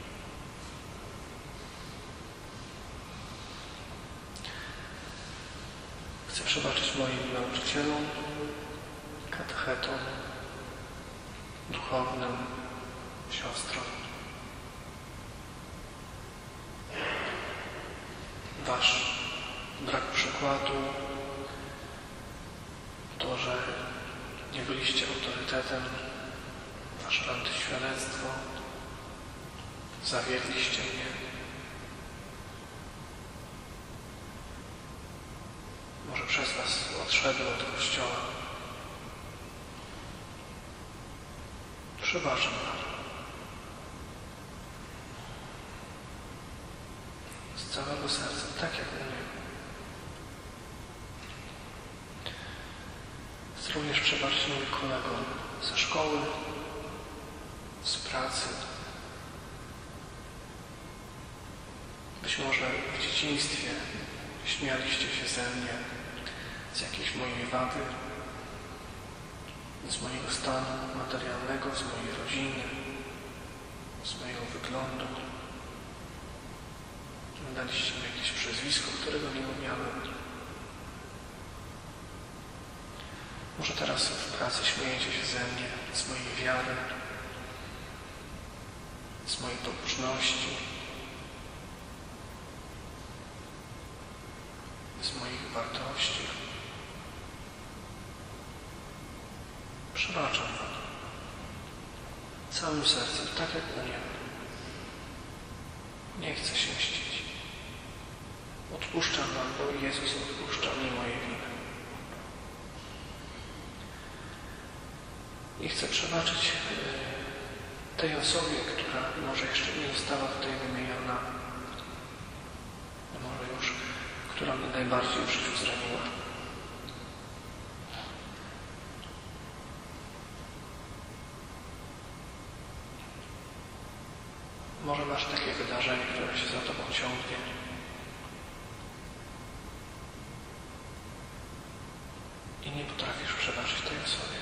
Chcę przebaczyć moim nauczycielom, katechetom, duchownym, siostrom. Wasz brak przykładu, to, że nie byliście autorytetem, wasze antyświadectwo, zawiedliście mnie. Może przez was odszedłem od Kościoła. Przebaczam wam. Z całego serca, tak jak u mnie. Chcę również przebaczyć moim kolegom ze szkoły, z pracy. Być może w dzieciństwie śmialiście się ze mnie, z jakiejś mojej wady, z mojego stanu materialnego, z mojej rodziny, z mojego wyglądu. Daliście mi jakieś przezwisko, którego nie umiałem. Może teraz w pracy śmiejecie się ze mnie, z mojej wiary, z mojej pobożności, z moich wartości. Przebaczam wam całym sercem, tak jak u mnie. Nie chcę się mścić. Odpuszczam wam, bo Jezus odpuszcza mi moje winy. I chcę przebaczyć tej osobie, która może jeszcze nie została tutaj wymieniona, może już, która mnie najbardziej w życiu zraniła. Może masz takie wydarzenie, które się za tobą ciągnie. I nie potrafisz przebaczyć tej osobie.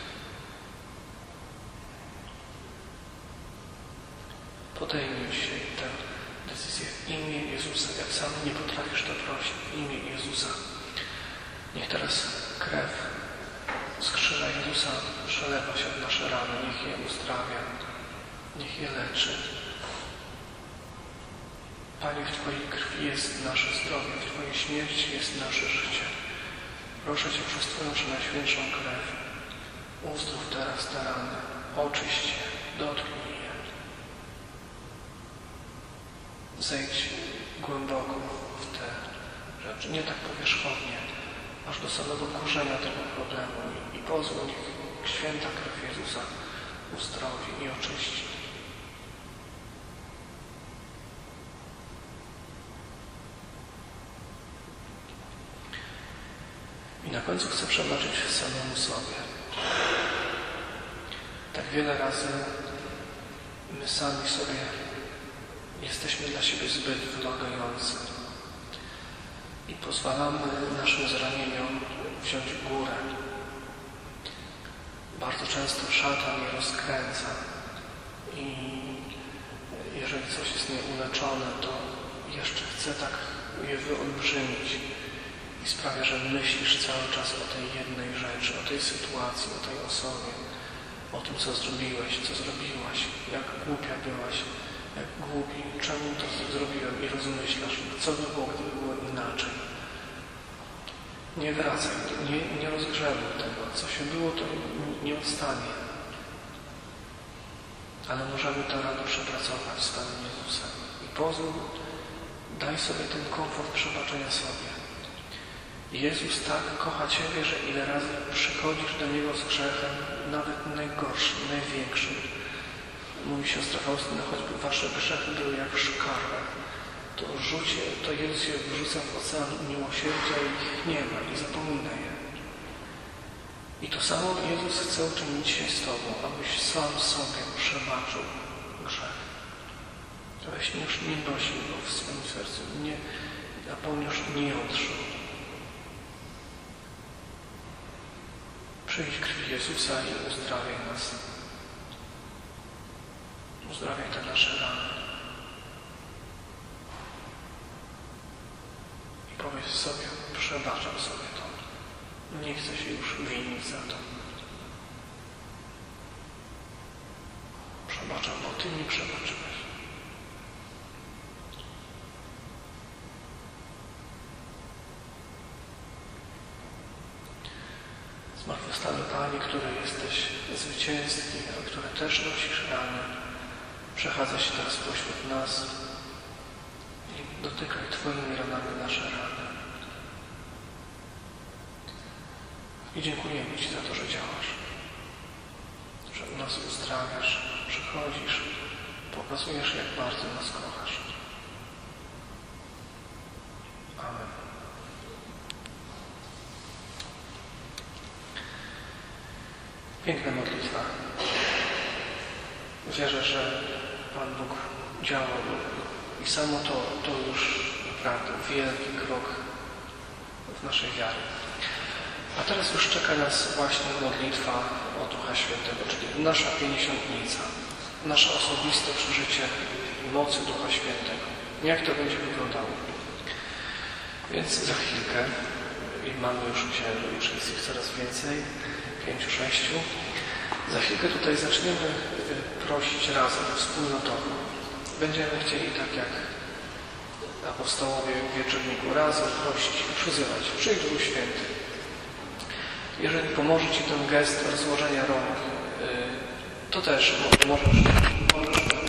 Podejmij dzisiaj tę decyzję w imię Jezusa. Jak sam nie potrafisz to prosić w imię Jezusa. Niech teraz krew z krzyża Jezusa przelewa się w nasze rany. Niech je uzdrawia. Niech je leczy. Panie, w Twojej krwi jest nasze zdrowie, w Twojej śmierci jest nasze życie. Proszę Cię przez Twoją przenajświętszą krew. Uzdrów teraz te rany. Oczyść je. Dotknij je. Zejdź głęboko w te rzeczy, nie tak powierzchownie, aż do samego korzenia tego problemu i pozwól, niech święta krew Jezusa uzdrowi i oczyści. I na końcu chcę przebaczyć samemu sobie. Tak wiele razy my sami sobie jesteśmy dla siebie zbyt wymagający i pozwalamy naszym zranieniom wziąć górę. Bardzo często szatan je rozkręca i jeżeli coś jest nieuleczone, to jeszcze chce tak je wyolbrzymić i sprawia, że myślisz cały czas o tej jednej rzeczy, o tej sytuacji, o tej osobie, o tym, co zrobiłeś, co zrobiłaś, jak głupia byłaś, jak głupi, czemu to zrobiłem i rozmyślasz, co by było, gdyby było inaczej. Nie wracaj, nie rozgrzewaj tego. Co się było, to nie odstanie. Ale możemy to rano przepracować z Panem Jezusem. I pozwól, daj sobie ten komfort przebaczenia sobie. Jezus tak kocha Ciebie, że ile razy przychodzisz do Niego z grzechem, nawet najgorszym, największym, Mówi siostra Faustyna, choćby wasze grzechy były jak szkarła, to Jezus je wrzuca w ocean miłosierdzia i ich nie ma i zapomina je. I to samo Jezus chce uczynić się z tobą, abyś sam sobie przebaczył grzech. Abyś już nie nosił go w swoim sercu, a on już nie odszedł. Przyjdź krwi Jezusa i uzdrawiaj nas. Uzdrawiaj te nasze rany. I powiedz sobie, przebaczam sobie to. Nie chcę się już winić za to. Przebaczam, bo Ty mi przebaczyłeś. Zmartwychwstały Panie, który jesteś zwycięski, a który też nosisz rany, przechadza się teraz pośród nas i dotykaj Twoimi ranami nasze rany. I dziękujemy Ci za to, że działasz, że nas uzdrawiasz, przychodzisz, pokazujesz, jak bardzo nas kochasz. Amen. Piękna modlitwa. Wierzę, że Pan Bóg działał i samo to już naprawdę wielki krok w naszej wiary. A teraz już czeka nas właśnie modlitwa o Ducha Świętego, czyli nasza pięćdziesiątnica, nasze osobiste przeżycie mocy Ducha Świętego. Jak to będzie wyglądało? Więc za chwilkę, i mamy już księży, już jest ich coraz więcej, 5, 6. Za chwilkę tutaj zaczniemy prosić razem, wspólnotowo. Będziemy chcieli, tak jak apostołowie w wieczorniku, razem prosić i przyzywać. Przyjdź Duch Święty. Jeżeli pomoże Ci ten gest rozłożenia rąk, to też możesz